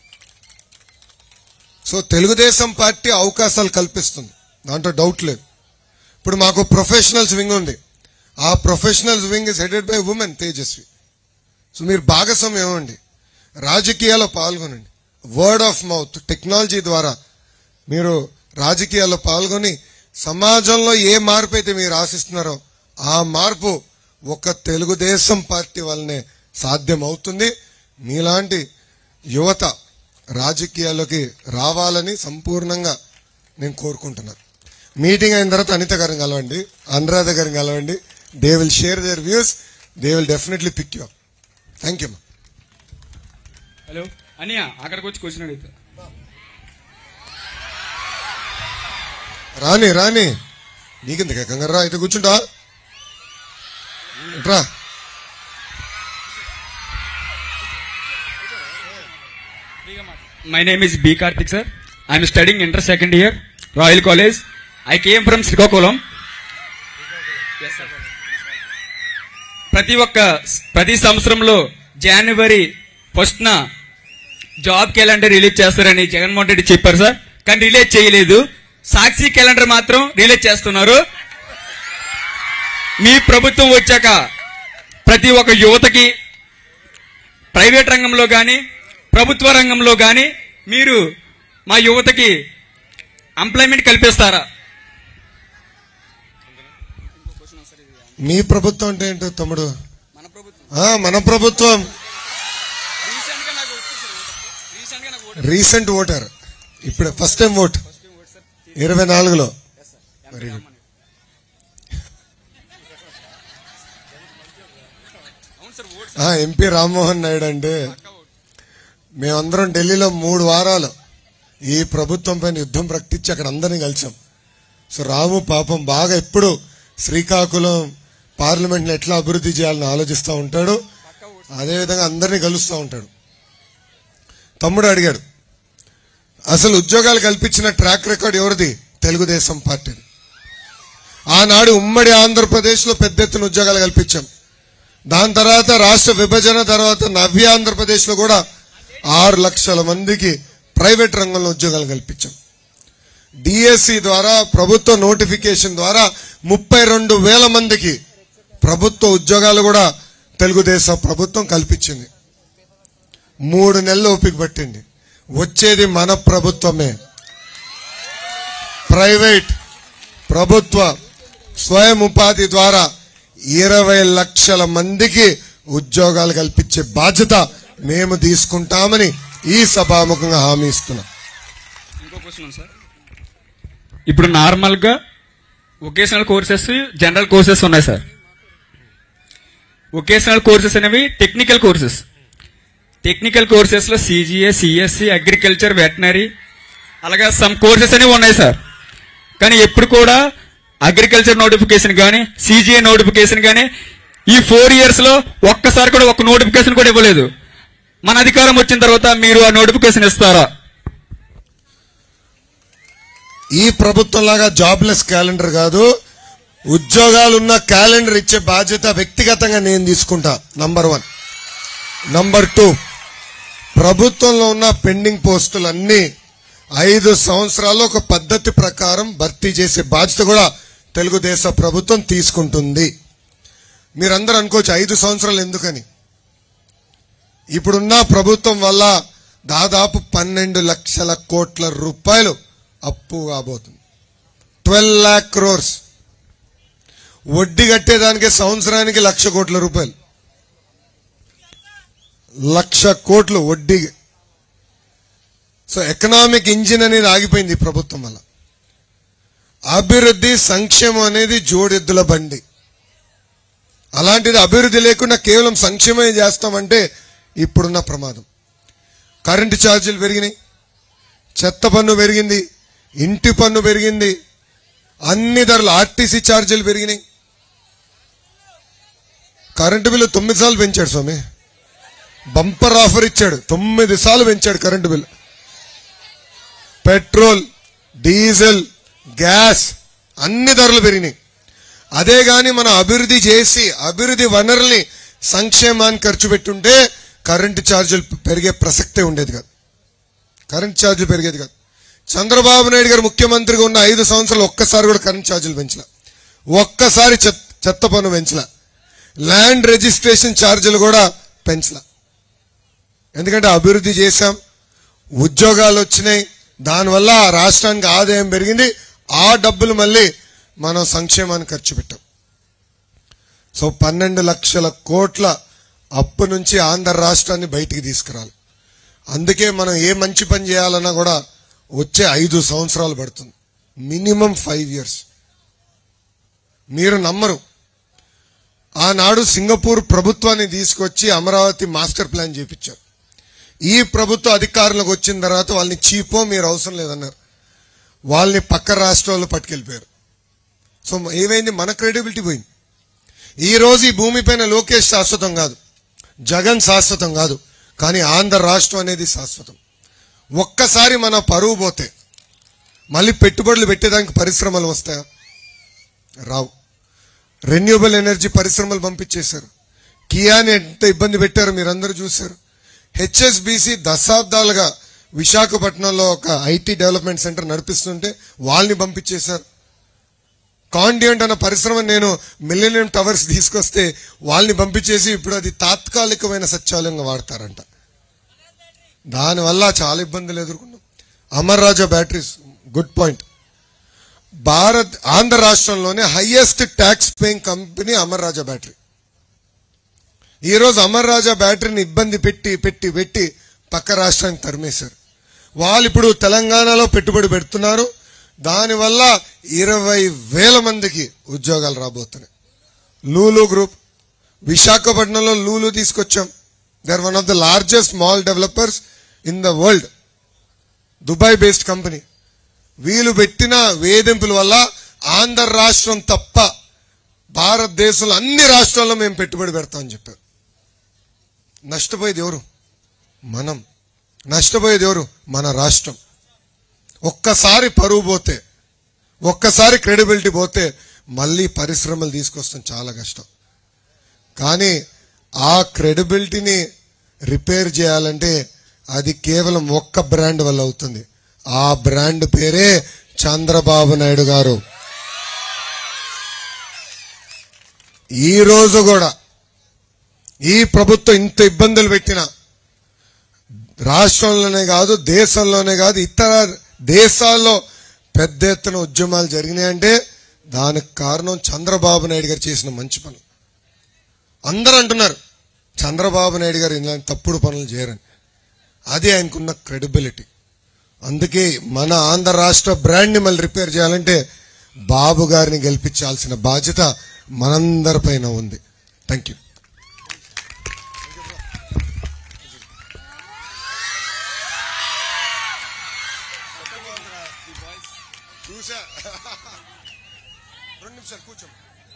So Telugu Desam party అవకాశాలు కల్పిస్తుంది, దాంట్లో డౌట్ లేదు. ఇప్పుడు మాకు ప్రొఫెషనల్స్ వింగ్ ఉంది. ఆ professionals wing is headed by women Tejaswi. So మీరు భాగస్వామ్యం ఇవ్వండి, రాజకీయాల్లో పాల్గొనండి. వర్డ్ ఆఫ్ మౌత్ టెక్నాలజీ ద్వారా మీరు రాజకీయాల్లో పాల్గొని సమాజంలో ఏ మార్పు అయితే మీరు ఆశిస్తున్నారో ఆ మార్పు ఒక తెలుగుదేశం పార్టీ వల్లనే సాధ్యం అవుతుంది. మీలాంటి యువత రాజకీయాల్లోకి రావాలని సంపూర్ణంగా నేను కోరుకుంటున్నాను. మీటింగ్ అయిన తర్వాత అనిత గారిని కలవండి, అనురాధ గారిని కలవండి. They will share their views, they will definitely pick you up. Thank you. Hello Aniya, అక్కడికి వచ్చి క్వశ్చన్ అడుగుతా. రాని రాని నీకెందుకు ఏకంగా రా, అయితే కూర్చుంటా రా. My name is B. Karthik, sir. I am studying inter second year, Royal College. I came from Srikakulam. Yes, sir. ప్రతి ఒక్క ప్రతి సంవత్సరంలో జనవరి ఫస్ట్ న జాబ్ క్యాలెండర్ రిలీజ్ చేస్తారని జగన్మోహన్ రెడ్డి చెప్పారు సార్, కానీ రిలీజ్ చేయలేదు. సాక్షి క్యాలెండర్ మాత్రం రిలీజ్ చేస్తున్నారు. మీ ప్రభుత్వం వచ్చాక ప్రతి ఒక్క యువతకి ప్రైవేట్ రంగంలో కానీ ప్రభుత్వ రంగంలో కానీ మీరు మా యువతకి ఎంప్లాయ్మెంట్ కల్పిస్తారా? మీ ప్రభుత్వం అంటే ఏంటో తమ్ముడు? ఆ, మన ప్రభుత్వం. రీసెంట్ ఓటర్, ఇప్పుడు ఫస్ట్ టైం ఓట్ ఇరవై నాలుగులో. Very good. MP Rammohan Naidu అంటే మేమందరం ఢిల్లీలో మూడు వారాలు ఈ ప్రభుత్వం పైన యుద్ధం ప్రకటించి అక్కడ అందరినీ కలిసాం. సో రాము పాపం బాగా ఎప్పుడు శ్రీకాకుళం పార్లమెంట్లో ఎట్లా అభివృద్ధి చేయాలని ఆలోచిస్తూ ఉంటాడు, అదేవిధంగా అందరినీ కలుస్తూ ఉంటాడు. తమ్ముడు అడిగాడు, అసలు ఉద్యోగాలు కల్పించిన ట్రాక్ రికార్డ్ ఎవరిది? తెలుగుదేశం పార్టీది. ఆనాడు ఉమ్మడి ఆంధ్రప్రదేశ్లో పెద్ద ఎత్తున ఉద్యోగాలు కల్పించాం. దాని తర్వాత రాష్ట్ర విభజన తర్వాత నవ్య ఆంధ్రప్రదేశ్లో కూడా ఆరు లక్షల మందికి ప్రైవేట్ రంగంలో ఉద్యోగాలు కల్పించాం. డిఎస్సి ద్వారా ప్రభుత్వ నోటిఫికేషన్ ద్వారా ముప్పై రెండు వేల మందికి ప్రభుత్వ ఉద్యోగాలు కూడా తెలుగుదేశం ప్రభుత్వం కల్పించింది. మూడు నెలలు ఓపిక పట్టింది. వచ్చేది మన ప్రభుత్వమే. ప్రైవేట్ ప్రభుత్వ స్వయం ఉపాధి ద్వారా ఇరవై లక్షల మందికి ఉద్యోగాలు కల్పించే బాధ్యత మేము తీసుకుంటామని ఈ సభాముఖంగా హామీ ఇస్తున్నాం. ఇంకో క్వశ్చన్ సార్, ఇప్పుడు నార్మల్ గా వొకేషనల్ కోర్సెస్, జనరల్ కోర్సెస్ ఉన్నాయి సార్. వొకేషనల్ కోర్సెస్ అనేవి టెక్నికల్ కోర్సెస్. టెక్నికల్ కోర్సెస్ లో సిజిఏ, సిఎస్సి, అగ్రికల్చర్, వెటనరీ అలాగా సమ్ కోర్సెస్ అనేవి ఉన్నాయి సార్. కానీ ఎప్పుడు కూడా అగ్రికల్చర్ నోటిఫికేషన్ కానీ సిజిఏ నోటిఫికేషన్ కానీ ఈ ఫోర్ ఇయర్స్ లో ఒక్కసారి కూడా ఒక నోటిఫికేషన్ కూడా ఇవ్వలేదు. మన అధికారం వచ్చిన తర్వాత మీరు ఆ నోటిఫికేషన్ ఇస్తారా? ఈ ప్రభుత్వం లాగా జాబ్లెస్ క్యాలెండర్ కాదు, ఉద్యోగాలున్న క్యాలెండర్ ఇచ్చే బాధ్యత వ్యక్తిగతంగా నేను తీసుకుంటా. Number one. నంబర్ టూ, ప్రభుత్వంలో ఉన్న పెండింగ్ పోస్టులన్నీ ఐదు సంవత్సరాల్లో ఒక పద్ధతి ప్రకారం భర్తీ చేసే బాధ్యత కూడా తెలుగుదేశం ప్రభుత్వం తీసుకుంటుంది. మీరందరూ అనుకోవచ్చు ఐదు సంవత్సరాలు ఎందుకని. ఇప్పుడున్న ప్రభుత్వం వల్ల దాదాపు పన్నెండు లక్షల కోట్ల రూపాయలు అప్పు కాబోతుంది. ట్వెల్వ్ లాక్ క్రోర్స్. వడ్డీ కట్టేదానికి సంవత్సరానికి లక్ష కోట్ల రూపాయలు. లక్ష కోట్లు వడ్డీ. సో ఎకనామిక్ ఇంజిన్ అనేది ఆగిపోయింది ఈ ప్రభుత్వం వల్ల. అభివృద్ధి సంక్షేమం అనేది జోడెద్దుల బండి. అలాంటిది అభివృద్ధి లేకుండా కేవలం సంక్షేమం చేస్తామంటే ఇప్పుడున్న ప్రమాదం. కరెంటు ఛార్జీలు పెరిగినాయి, చెత్త పన్ను పెరిగింది, ఇంటి పన్ను పెరిగింది, అన్ని ధరలు, ఆర్టీసీ ఛార్జీలు పెరిగినాయి. కరెంటు బిల్లు తొమ్మిది సార్లు పెంచాడు స్వామి. బంపర్ ఆఫర్ ఇచ్చాడు, తొమ్మిది సార్లు పెంచాడు current bill. Petrol, diesel, gas అన్ని ధరలు పెరిగినాయి. అదే గాని మనం అభివృద్ధి చేసి అభివృద్ధి వనరుల్ని సంక్షేమాన్ని ఖర్చు పెట్టుంటే కరెంటు ఛార్జీలు పెరిగే ప్రసక్తే ఉండేది కాదు. కరెంటు ఛార్జీలు పెరిగేది కాదు. చంద్రబాబు నాయుడు గారు ముఖ్యమంత్రిగా ఉన్న ఐదు సంవత్సరాలు ఒక్కసారి కూడా కరెంటు ఛార్జీలు పెంచలే, ఒక్కసారి చెత్త పన్ను పెంచలే, ల్యాండ్ రిజిస్ట్రేషన్ ఛార్జీలు కూడా పెంచలే. ఎందుకంటే అభివృద్ధి చేశాం, ఉద్యోగాలు వచ్చినాయి, దానివల్ల రాష్ట్రానికి ఆదాయం పెరిగింది. ఆ డబ్బులు మళ్ళీ మనం సంక్షేమాన్ని ఖర్చు పెట్టాం. సో పన్నెండు లక్షల కోట్ల అప్పు నుంచి ఆంధ్ర రాష్ట్రాన్ని బయటికి తీసుకురాలి. అందుకే మనం ఏ మంచి పని చేయాలన్నా కూడా వచ్చే ఐదు సంవత్సరాలు పడుతుంది. Minimum five years. మీరు నమ్మరు, ఆనాడు సింగపూర్ ప్రభుత్వాన్ని తీసుకొచ్చి అమరావతి మాస్టర్ ప్లాన్ చేపించారు. ఈ ప్రభుత్వ అధికారులకు వచ్చిన తర్వాత వాళ్ళని చీపో మీరు అవసరం లేదన్నారు, వాళ్ళని పక్క రాష్ట్రాల్లో పట్టుకెళ్ళిపోయారు. సో ఏమైంది? మన క్రెడిబిలిటీ పోయింది. ఈ రోజు ఈ భూమిపైన లోకేష్ శాశ్వతం కాదు, జగన్ శాశ్వతం కాదు, కానీ ఆంధ్ర రాష్ట్రం అనేది శాశ్వతం. ఒక్కసారి మన పరువు పోతే మళ్ళీ పెట్టుబడులు పెట్టేదానికి పరిశ్రమలు వస్తాయా? రావు. రెన్యూబుల్ ఎనర్జీ పరిశ్రమలు పంపించేశారు. కియాని ఎంత ఇబ్బంది పెట్టారో మీరందరూ చూశారు. హెచ్ఎస్బిసి దశాబ్దాలుగా విశాఖపట్నంలో ఒక ఐటీ డెవలప్మెంట్ సెంటర్ నడిపిస్తుంటే వాళ్ళని పంపించేశారు. కాండియంట్ అన్న పరిశ్రమ నేను మిలీనియం టవర్స్ తీసుకొస్తే వాళ్ళని పంపించేసి ఇప్పుడు అది తాత్కాలికమైన సచివాలయంగా వాడతారంట. దానివల్ల చాలా ఇబ్బందులు ఎదుర్కొన్నాం. Amar Raja batteries, good point. Bharat Andhra రాష్ట్రంలోనే highest tax paying company Amar Raja battery. ఈరోజు అమర్ రాజా బ్యాటరీని ఇబ్బంది పెట్టి పెట్టి పెట్టి పక్క రాష్ట్రానికి తరిమేశారు. వాళ్ళు ఇప్పుడు తెలంగాణలో పెట్టుబడి పెడుతున్నారు. దానివల్ల ఇరవై వేల మందికి ఉద్యోగాలు రాబోతున్నాయి. లూలు గ్రూప్ విశాఖపట్నంలో లూలు తీసుకొచ్చాం. They are one of the largest mall developers in the world, Dubai based company. వీళ్ళు పెట్టిన వేధింపుల వల్ల ఆంధ్ర రాష్ట్రం తప్ప భారతదేశంలో అన్ని రాష్ట్రాల్లో మేము పెట్టుబడి పెడతామని చెప్పారు. నష్టపోయేది ఎవరు? మనం. నష్టపోయేది ఎవరు? మన రాష్ట్రం. ఒక్కసారి పరువు పోతే, ఒక్కసారి క్రెడిబిలిటీ పోతే మళ్ళీ పరిశ్రమలు తీసుకొస్తాం చాలా కష్టం. కానీ ఆ క్రెడిబిలిటీని రిపేర్ చేయాలంటే అది కేవలం ఒక్క బ్రాండ్ వల్ల అవుతుంది. ఆ బ్రాండ్ పేరే చంద్రబాబు నాయుడు గారు. ఈ రోజు కూడా ఈ ప్రభుత్వం ఇంత ఇబ్బందులు పెట్టిన రాష్ట్రంలోనే కాదు, దేశంలోనే కాదు, ఇతర దేశాల్లో పెద్ద ఎత్తున ఉద్యమాలు జరిగినాయంటే దానికి కారణం చంద్రబాబు నాయుడు గారు చేసిన మంచి పనులు. అందరూ అంటున్నారు చంద్రబాబు నాయుడు గారు ఇలాంటి తప్పుడు పనులు చేయరని. అది ఆయనకున్న క్రెడిబిలిటీ. అందుకే మన ఆంధ్ర రాష్ట్ర బ్రాండ్ని మళ్ళీ రిపేర్ చేయాలంటే బాబు గారిని గెలిపించాల్సిన బాధ్యత మనందరిపైన ఉంది. Thank you. రెండు నిమిషాలు కూర్చోండి.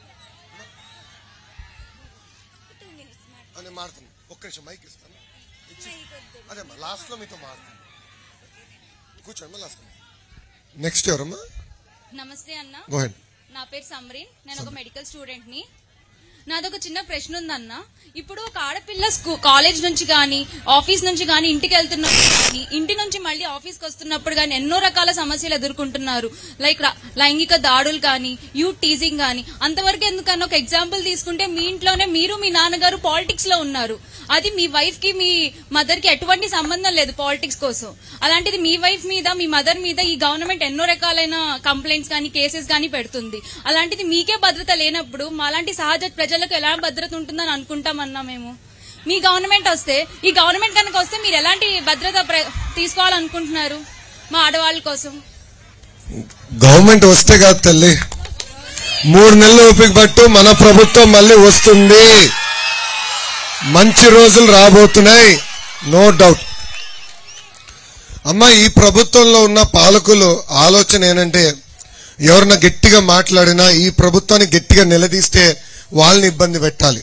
నేను మారుతాను. ఒక్క నిమిషం మైక్ ఇస్తాను. అదే లాస్ట్ లో మీతో మారుతాను. కూర్చోండి. లాస్ట్ నెక్స్ట్ ఎవరమ్మా? నమస్తే అన్న. Go ahead. నా పేరు సమరీన్. నేను ఒక మెడికల్ స్టూడెంట్ ని. నాదొక చిన్న ప్రశ్న ఉందన్న. ఇప్పుడు ఒక ఆడపిల్ల స్కూల్ కాలేజ్ నుంచి గానీ ఆఫీస్ నుంచి గానీ ఇంటికి వెళ్తున్నప్పుడు కానీ ఇంటి నుంచి మళ్ళీ ఆఫీస్కి వస్తున్నప్పుడు కానీ ఎన్నో రకాల సమస్యలు ఎదుర్కొంటున్నారు. లైక్ లైంగిక దాడులు కానీ, యూత్ టీజింగ్ కానీ. అంతవరకు ఎందుకన్నా ఒక ఎగ్జాంపుల్ తీసుకుంటే మీ ఇంట్లోనే మీరు మీ నాన్నగారు పాలిటిక్స్ లో ఉన్నారు. అది మీ వైఫ్ కి మీ మదర్ కి ఎటువంటి సంబంధం లేదు పాలిటిక్స్ కోసం. అలాంటిది మీ వైఫ్ మీద మీ మదర్ మీద ఈ గవర్నమెంట్ ఎన్నో రకాలైన కంప్లైంట్స్ కానీ కేసెస్ కానీ పెడుతుంది. అలాంటిది మీకే భద్రత లేనప్పుడు మాలాంటి సహజ ప్రజలకు ఎలా భద్రత ఉంటుందని అనుకుంటామన్నా మేము. మీ గవర్నమెంట్ వస్తే ఈ గవర్నమెంట్ కనుక వస్తే మీరు ఎలాంటి భద్రత తీసుకోవాలనుకుంటున్నారు మా ఆడవాళ్ళ కోసం? గవర్నమెంట్ వస్తే కాదు తల్లి, మూడు నెలలు ఓపిక పట్టు, మన ప్రభుత్వం మళ్ళీ వస్తుంది. మంచి రోజులు రాబోతున్నాయి, నో డౌట్. అమ్మా, ఈ ప్రభుత్వంలో ఉన్న పాలకులు ఆలోచన ఏంటంటే ఎవరన్నా గట్టిగా మాట్లాడినా ఈ ప్రభుత్వాన్ని గట్టిగా నిలదీస్తే వాళ్ళని ఇబ్బంది పెట్టాలి.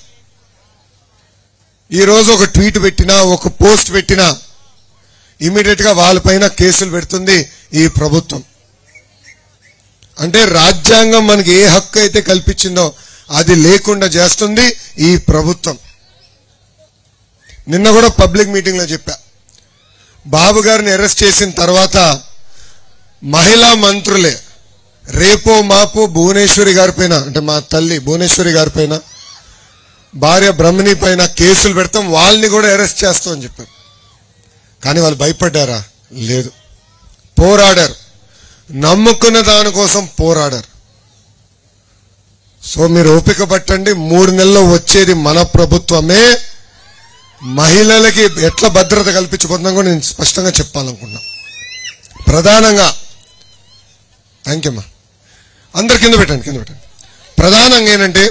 ఈ రోజు ఒక ట్వీట్ పెట్టినా, ఒక పోస్ట్ పెట్టినా ఇమీడియట్ గా వాళ్ళపైన కేసులు పెడుతుంది ఈ ప్రభుత్వం. అంటే రాజ్యాంగం మనకి ఏ హక్కు అయితే కల్పించిందో అది లేకుండా చేస్తుంది ఈ ప్రభుత్వం. నిన్న కూడా పబ్లిక్ మీటింగ్ లో చెప్పా, బాబు గారిని అరెస్ట్ చేసిన తర్వాత మహిళా మంత్రులే రేపో మాపో భువనేశ్వరి గారి పైన, అంటే మా తల్లి భువనేశ్వరి గారి పైన, భార్య బ్రహ్మణి పైన కేసులు పెడతాం, వాళ్ళని కూడా అరెస్ట్ చేస్తాం అని చెప్పారు. కానీ వాళ్ళు భయపడ్డారా? లేదు, పోరాడారు. నమ్ముకున్న దానికోసం పోరాడారు. సో మీరు ఓపిక పట్టండి, మూడు నెలల్లో వచ్చేది మన ప్రభుత్వమే. మహిళలకి ఎట్లా భద్రత కల్పించబోతుందో కూడా నేను స్పష్టంగా చెప్పాలనుకున్నా. ప్రధానంగా థ్యాంక్ యూ అమ్మా. అందరు కింద పెట్టండి, కింద పెట్టండి. ప్రధానంగా ఏంటంటే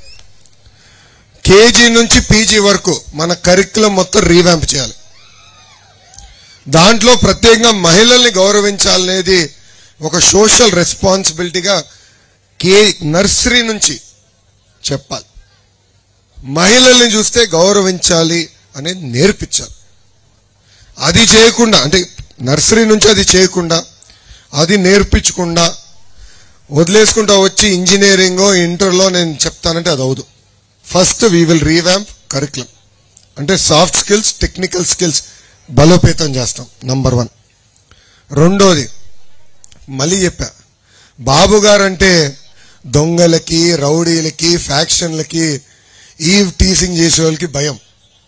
కేజీ నుంచి పీజీ వరకు మన కరికులం మొత్తం రీవ్యాంప్ చేయాలి. దాంట్లో ప్రత్యేకంగా మహిళల్ని గౌరవించాలనేది ఒక సోషల్ రెస్పాన్సిబిలిటీగా కే నర్సరీ నుంచి చెప్పాలి. మహిళల్ని చూస్తే గౌరవించాలి అనేది నేర్పించాలి. అది చేయకుండా అంటే నర్సరీ నుంచి అది చేయకుండా అది నేర్పించకుండా వదిలేసుకుంటా వచ్చి ఇంజనీరింగో ఇంటర్లో నేను చెప్తానంటే అది అవదు. First we will revamp curriculum అంటే సాఫ్ట్ స్కిల్స్, టెక్నికల్ స్కిల్స్ బలోపేతం చేస్తాం, నంబర్ వన్. రెండోది మళ్ళీ చెప్పా, బాబు గారంటే దొంగలకి, రౌడీలకి, ఫ్యాక్షన్లకి, ఈవ్ టీసింగ్ చేసే వాళ్ళకి భయం.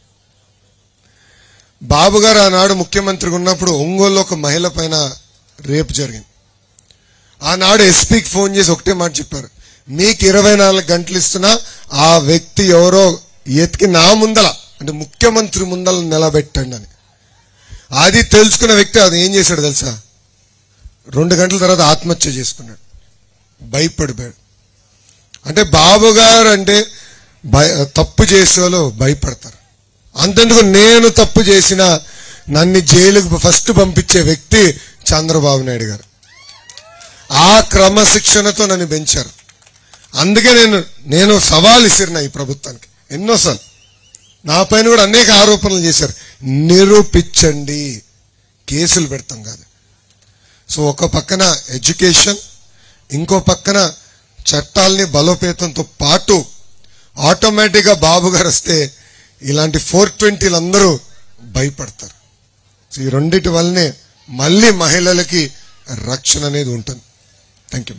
బాబు గారు ఆనాడు ముఖ్యమంత్రిగా ఉన్నప్పుడు ఒంగోలులో ఒక మహిళ పైన రేపు జరిగింది. ఆనాడు ఎస్పీకి ఫోన్ చేసి ఒకటే మాట చెప్పారు, మీకు ఇరవై నాలుగు గంటలు ఇస్తున్నా ఆ వ్యక్తి ఎవరో ఎతికి నా ముందల అంటే ముఖ్యమంత్రి ముందల నిలబెట్టండి అని. అది తెలుసుకున్న వ్యక్తి అది ఏం చేశాడు తెలుసా, రెండు గంటల తర్వాత ఆత్మహత్య చేసుకున్నాడు, భయపడిపోయాడు. అంటే బాబు గారు అంటే తప్పు చేసే వాళ్ళు భయపడతారు. అంతెందుకు నేను తప్పు చేసిన నన్ను జైలుకు ఫస్ట్ పంపించే వ్యక్తి చంద్రబాబు నాయుడు గారు. ఆ క్రమశిక్షణతో నన్ను పెంచారు. అందుకే నేను నేను సవాల్ ఇసిరినా ఈ ప్రభుత్వానికి ఎన్నోసార్లు. నా పైన కూడా అనేక ఆరోపణలు చేశారు. నిరూపించండి, కేసులు పెడతాం కాదు. సో ఒక పక్కన ఎడ్యుకేషన్, ఇంకో పక్కన చట్టాలని బలోపేతంతో పాటు ఆటోమేటిక్గా బాబు గారు వస్తే ఇలాంటి ఫోర్ ట్వంటీలు అందరూ భయపడతారు. సో ఈ రెండింటి వల్లనే మళ్ళీ మహిళలకి రక్షణ అనేది ఉంటుంది. Thank you.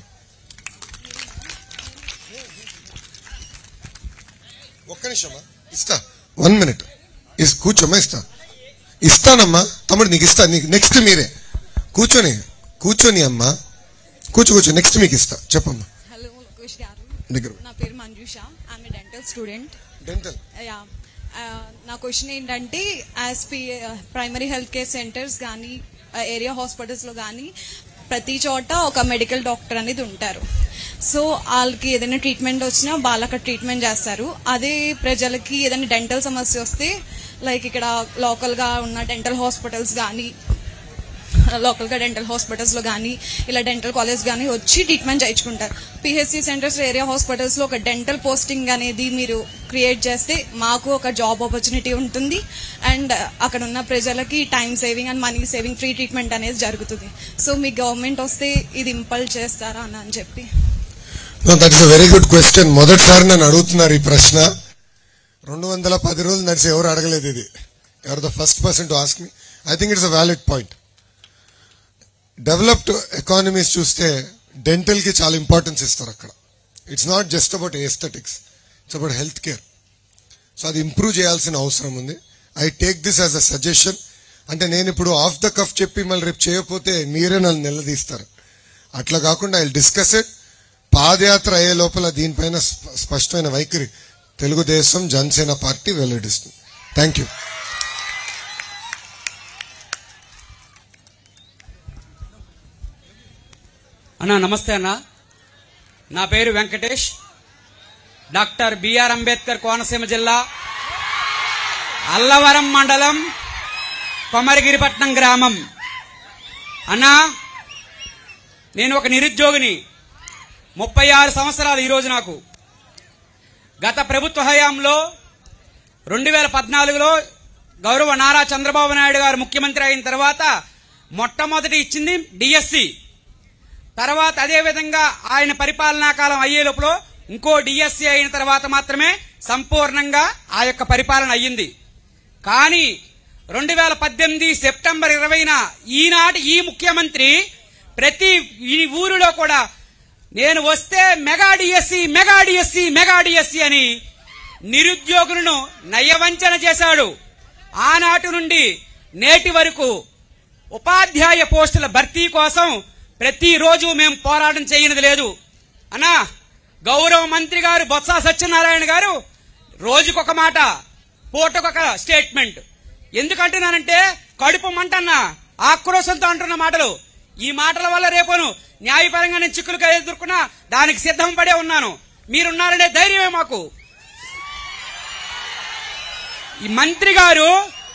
ఒక్క నిమిషమా ఇస్తా, వన్ మినిట్ ఇస్ కూర్చోమ్మా, ఇస్తా ఇస్తానమ్మా. తమ్ముడు నీకు ఇస్తా, నీకు నెక్స్ట్ మీరే కూర్చొని కూర్చొని అమ్మా, కూర్చో కూర్చో, నెక్స్ట్ మీకు ఇస్తా. చెప్పమ్మా. హలో లోకేష్ గారు, దగ్గర నా పేరు Manjusha, I'm a dental student. Dental yeah, నా క్వశ్చన్ ఏంటంటే as P primary health care centres కానీ ఏరియా హాస్పిటల్స్లో కానీ ప్రతి చోట ఒక మెడికల్ డాక్టర్ అనేది ఉంటారు. సో వాళ్ళకి ఏదైనా ట్రీట్మెంట్ వచ్చినా వాళ్ళు అక్కడ ట్రీట్మెంట్ చేస్తారు. అదే ప్రజలకి ఏదైనా డెంటల్ సమస్య వస్తే లైక్ ఇక్కడ లోకల్గా ఉన్న డెంటల్ హాస్పిటల్స్ కానీ లోకల్గా డెంటల్ హాస్పిటల్స్లో కానీ ఇలా డెంటల్ కాలేజ్ కానీ వచ్చి ట్రీట్మెంట్ చేయించుకుంటారు. పిహెచ్సి సెంటర్స్, ఏరియా హాస్పిటల్స్లో ఒక డెంటల్ పోస్టింగ్ అనేది మీరు క్రియేట్ చేస్తే మాకు ఒక జాబ్ ఆపర్చునిటీ ఉంటుంది అండ్ అక్కడ ఉన్న ప్రజలకి time saving and money saving, free treatment అనేది జరుగుతుంది. సో మీ గవర్నమెంట్ వస్తే ఇది ఇంపల్స్ చేస్తారా అని అని చెప్పి. That is a very good question. మొదటిసారి నన్ను అడుగుతున్నారు ఈ ప్రశ్న. రెండు వందల పది రోజులు నడిచి ఎవరు అడగలేదు ఇది. ఎవరు the first person to ask me. I think it's a valid point. Developed economies చూస్తే డెంటల్ కి చాలా ఇంపార్టెన్స్ ఇస్తారు అక్కడ. It's not just about aesthetics, it's about health care. So అది ఇంప్రూవ్ చేయాల్సిన అవసరం ఉంది. I take this as a suggestion. అంటే నేను ఇప్పుడు ఆఫ్ ద కఫ్ చెప్పి మళ్ళీ రేపు చేయకపోతే మీరే నన్ను నిలదీస్తారు. అట్లా కాకుండా ఐ డిస్కస్ ఇట్. పాదయాత్ర అయ్యే లోపల దీనిపైన స్పష్టమైన వైఖరి తెలుగుదేశం, జనసేన పార్టీ వెల్లడిస్తుంది. Thank you. అన్నా నమస్తే అన్న, నా పేరు వెంకటేష్, డాక్టర్ బిఆర్ అంబేద్కర్ కోనసీమ జిల్లా అల్లవరం మండలం కొమరగిరిపట్నం గ్రామం. అన్నా నేను ఒక నిరుద్యోగిని, ముప్పై ఆరు సంవత్సరాలు ఈరోజు నాకు. గత ప్రభుత్వ హయాంలో రెండు వేల పద్నాలుగులో గౌరవ నారా చంద్రబాబు నాయుడు గారు ముఖ్యమంత్రి అయిన తర్వాత మొట్టమొదటి ఇచ్చింది డిఎస్సి. తర్వాత అదేవిధంగా ఆయన పరిపాలనా కాలం అయ్యే లోపల ఇంకో డిఎస్సి అయిన తర్వాత మాత్రమే సంపూర్ణంగా ఆ యొక్క పరిపాలన అయ్యింది. కానీ రెండు వేల పద్దెనిమిది సెప్టెంబర్ ఇరవైన ఈనాటి ఈ ముఖ్యమంత్రి ప్రతి ఈ ఊరిలో కూడా నేను వస్తే mega DSC mega DSC mega DSC అని నిరుద్యోగులను నయవంచన చేశాడు. ఆనాటి నుండి నేటి వరకు ఉపాధ్యాయ పోస్టుల భర్తీ కోసం ప్రతిరోజు మేము పోరాటం చేయనిది లేదు. అన్నా గౌరవ మంత్రి గారు బొత్స సత్యనారాయణ గారు రోజుకొక మాట, పూటకొక స్టేట్మెంట్. ఎందుకంటున్నానంటే కడుపు మంటన్నా ఆక్రోశంతో అంటున్న మాటలు. ఈ మాటల వల్ల రేపును న్యాయపరంగా నేను చిక్కులుగా ఎదుర్కొన్నా దానికి సిద్ధం పడే ఉన్నాను. మీరున్నారనే ధైర్యమే మాకు. ఈ మంత్రి గారు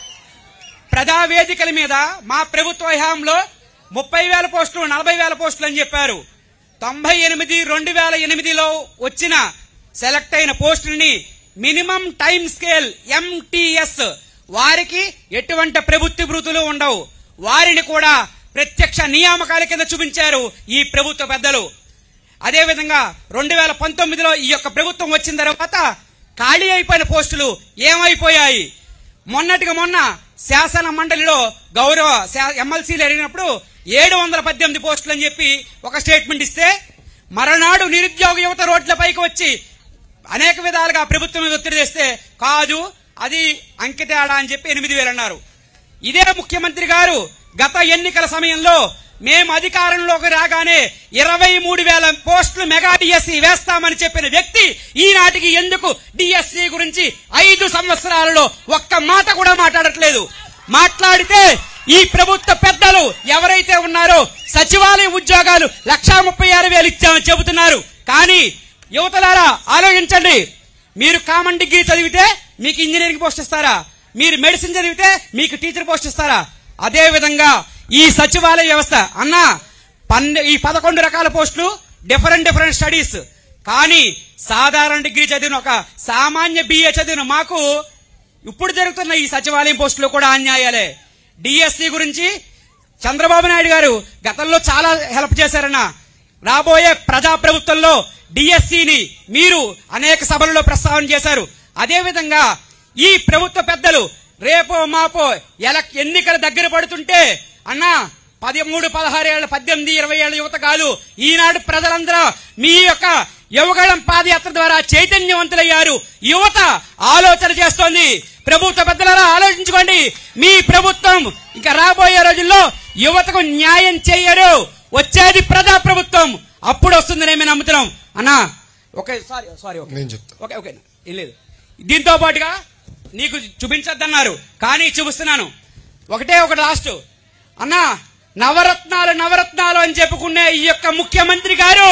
ప్రజావేదికల మీద మా ప్రభుత్వ హయాంలో ముప్పై వేల పోస్టులు నలభై వేల పోస్టులు అని చెప్పారు. తొంభై ఎనిమిది రెండు వేల ఎనిమిదిలో వచ్చిన సెలెక్ట్ అయిన పోస్టులని మినిమం టైం స్కేల్ ఎంటీఎస్ వారికి ఎటువంటి ప్రభుత్వ వృత్తులు ఉండవు. వారిని కూడా ప్రత్యక్ష నియామకాల కింద చూపించారు ఈ ప్రభుత్వ పెద్దలు. అదేవిధంగా రెండు వేల పంతొమ్మిదిలో ఈ యొక్క ప్రభుత్వం వచ్చిన తర్వాత ఖాళీ అయిపోయిన పోస్టులు ఏమైపోయాయి? మొన్నటిగా మొన్న శాసన మండలిలో గౌరవ ఎమ్మెల్సీలు అడిగినప్పుడు ఏడు వందల పద్దెనిమిది పోస్టులు అని చెప్పి ఒక స్టేట్మెంట్ ఇస్తే మరనాడు నిరుద్యోగ యువత రోడ్లపైకి వచ్చి అనేక విధాలుగా ప్రభుత్వం మీద ఒత్తిడి చేస్తే కాదు అది అంకెతేడా అని చెప్పి ఎనిమిది వేలు అన్నారు. ఇదే ముఖ్యమంత్రి గారు గత ఎన్నికల సమయంలో మేము అధికారంలోకి రాగానే ఇరవై మూడు వేల పోస్టులు మెగా డిఎస్సి వేస్తామని చెప్పిన వ్యక్తి ఈనాటికి ఎందుకు డిఎస్సి గురించి ఐదు సంవత్సరాలలో ఒక్క మాట కూడా మాట్లాడట్లేదు? మాట్లాడితే ఈ ప్రభుత్వ పెద్దలు ఎవరైతే ఉన్నారో సచివాలయ ఉద్యోగాలు లక్షా ముప్పై ఆరు వేలు ఇచ్చామని చెబుతున్నారు. కానీ యువతలారా ఆలోచించండి. మీరు కామన్ డిగ్రీ చదివితే మీకు ఇంజనీరింగ్ పోస్ట్ ఇస్తారా? మీరు మెడిసిన్ చదివితే మీకు టీచర్ పోస్ట్ ఇస్తారా? అదే విధంగా ఈ సచివాలయ వ్యవస్థ అన్న పన్నె ఈ పదకొండు రకాల పోస్టులు డిఫరెంట్ డిఫరెంట్ స్టడీస్. కానీ సాధారణ డిగ్రీ చదివిన ఒక సామాన్య బిఏ చదివిన మాకు ఇప్పుడు జరుగుతున్న ఈ సచివాలయం పోస్టులు కూడా అన్యాయాలే. డిఎస్సి గురించి చంద్రబాబు నాయుడు గారు గతంలో చాలా హెల్ప్ చేశారన్న. రాబోయే ప్రజాప్రభుత్వంలో డిఎస్సిని మీరు అనేక సభలలో ప్రస్తావన చేశారు. అదేవిధంగా ఈ ప్రభుత్వ పెద్దలు రేపో మాపో ఎలా ఎన్నికల దగ్గర పడుతుంటే అన్నా పదమూడు పదహారు ఏళ్ళ పద్దెనిమిది ఇరవై ఏళ్ళ యువత కాదు, ఈనాడు ప్రజలందరూ మీ యొక్క యువగళం పాదయాత్ర ద్వారా చైతన్యవంతులయ్యారు. యువత ఆలోచన చేస్తోంది. ప్రభుత్వ పెద్దలారా ఆలోచించుకోండి. మీ ప్రభుత్వం ఇంకా రాబోయే రోజుల్లో యువతకు న్యాయం చేయరు. వచ్చేది ప్రజా ప్రభుత్వం, అప్పుడు వస్తుందని మేము నమ్ముతున్నాం. అన్నా ఓకే సారీ సారీ ఓకే నేను చెప్తా ఓకే ఓకే ఏం లేదు. దీంతో పాటుగా నీకు చూపించద్దన్నారు కానీ చూపిస్తున్నాను. ఒకటే ఒకటి లాస్ట్ అన్నా, నవరత్నాలు నవరత్నాలు అని చెప్పుకునే ఈ యొక్క ముఖ్యమంత్రి గారు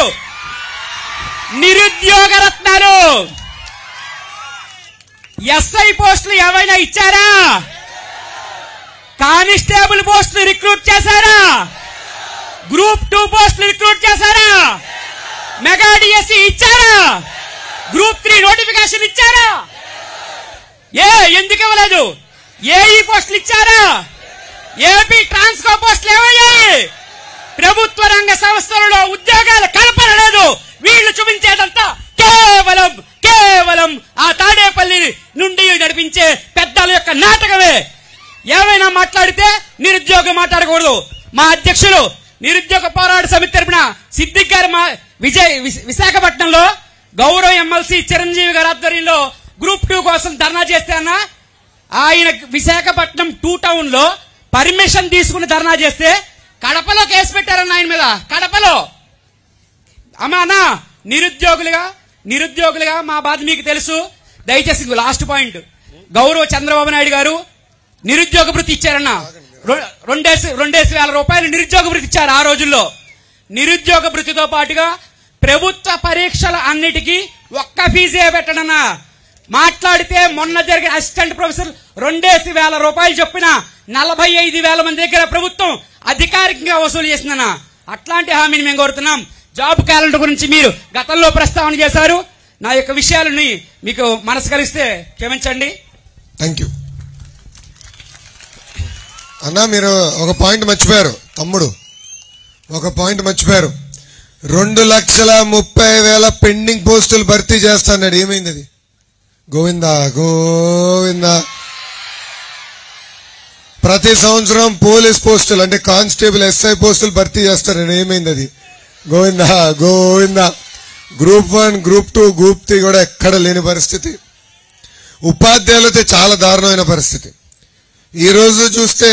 నిరుద్యోగ రత్నాలు ఎస్ఐ పోస్టులు ఏమైనా ఇచ్చారా? కానిస్టేబుల్ పోస్టులు రిక్రూట్ చేశారా? గ్రూప్ టూ పోస్టులు రిక్రూట్ చేశారా? మెగా డిఎస్సి ఇచ్చారా? గ్రూప్ త్రీ నోటిఫికేషన్ ఇచ్చారా? ఏ ఎందుకు ఇవ్వలేదు? ఏఈ పోస్టులు ఇచ్చారా? ఏపీ ట్రాన్స్కో పోస్టులు ఏమయ్యాయి? ప్రభుత్వ రంగ సంస్థలలో ఉద్యోగాల కల్పన లేదు. వీళ్లు చూపించేదంతా కేవలం కేవలం ఆ తాడేపల్లి నుండి నడిపించే పెద్దల యొక్క నాటకమే. ఏమైనా మాట్లాడితే నిరుద్యోగం మాట్లాడకూడదు. మా అధ్యక్షులు నిరుద్యోగ పోరాట సమితి తరపున సిద్దిక్ గారు మా విజయ్ విశాఖపట్నంలో గౌరవ ఎమ్మెల్సీ చిరంజీవి గారి ఆధ్వర్యంలో గ్రూప్ టూ కోసం ధర్నా చేస్తే అన్న ఆయన విశాఖపట్నం టూ టౌన్ లో పర్మిషన్ తీసుకుని ధర్నా చేస్తే కడపలో కేసు పెట్టారన్న ఆయన మీద. కడపలో అమ్మానా నిరుద్యోగులుగా నిరుద్యోగులుగా మా బాధ మీకు తెలుసు. దయచేసి లాస్ట్ పాయింట్, గౌరవ చంద్రబాబు నాయుడు గారు నిరుద్యోగ భృతి ఇచ్చారన్న. రెండేసి రెండేసి వేల రూపాయలు నిరుద్యోగ భృతి ఇచ్చారు ఆ రోజుల్లో. నిరుద్యోగ భృతితో పాటుగా ప్రభుత్వ పరీక్షల అన్నిటికీ ఒక్క ఫీజే పెట్టడన్నా. మాట్లాడితే మొన్న జరిగిన అసిస్టెంట్ ప్రొఫెసర్ రెండేసి వేల రూపాయలు చొప్పున నలభై ఐదు వేల మంది దగ్గర ప్రభుత్వం అధికారికంగా వసూలు చేసిందన్న. అట్లాంటి హామీని మేము కోరుతున్నాం. జాబ్ క్యాలెండర్ గురించి మీరు గతంలో ప్రస్తావన చేశారు. నా యొక్క విషయాలని మీకు మనసు కలిస్తే క్షమించండి. థ్యాంక్ యూ అన్నా. మీరు ఒక పాయింట్ మర్చిపోయారు తమ్ముడు, ఒక పాయింట్ మర్చిపోయారు. రెండు లక్షల ముప్పై వేల పెండింగ్ పోస్టులు భర్తీ చేస్తాడు. ఏమైంది అది? గోవిందా గోవిందా. ప్రతి సంవత్సరం పోలీస్ పోస్టులు అంటే కానిస్టేబుల్ ఎస్ఐ పోస్టులు భర్తీ చేస్తారని ఏమైంది అది? Govinda Govinda. Group one group two group three కూడా ఎక్కడ లేని పరిస్థితి. ఉపాధ్యాయులతో చాలా దారుణమైన పరిస్థితి. ఈరోజు చూస్తే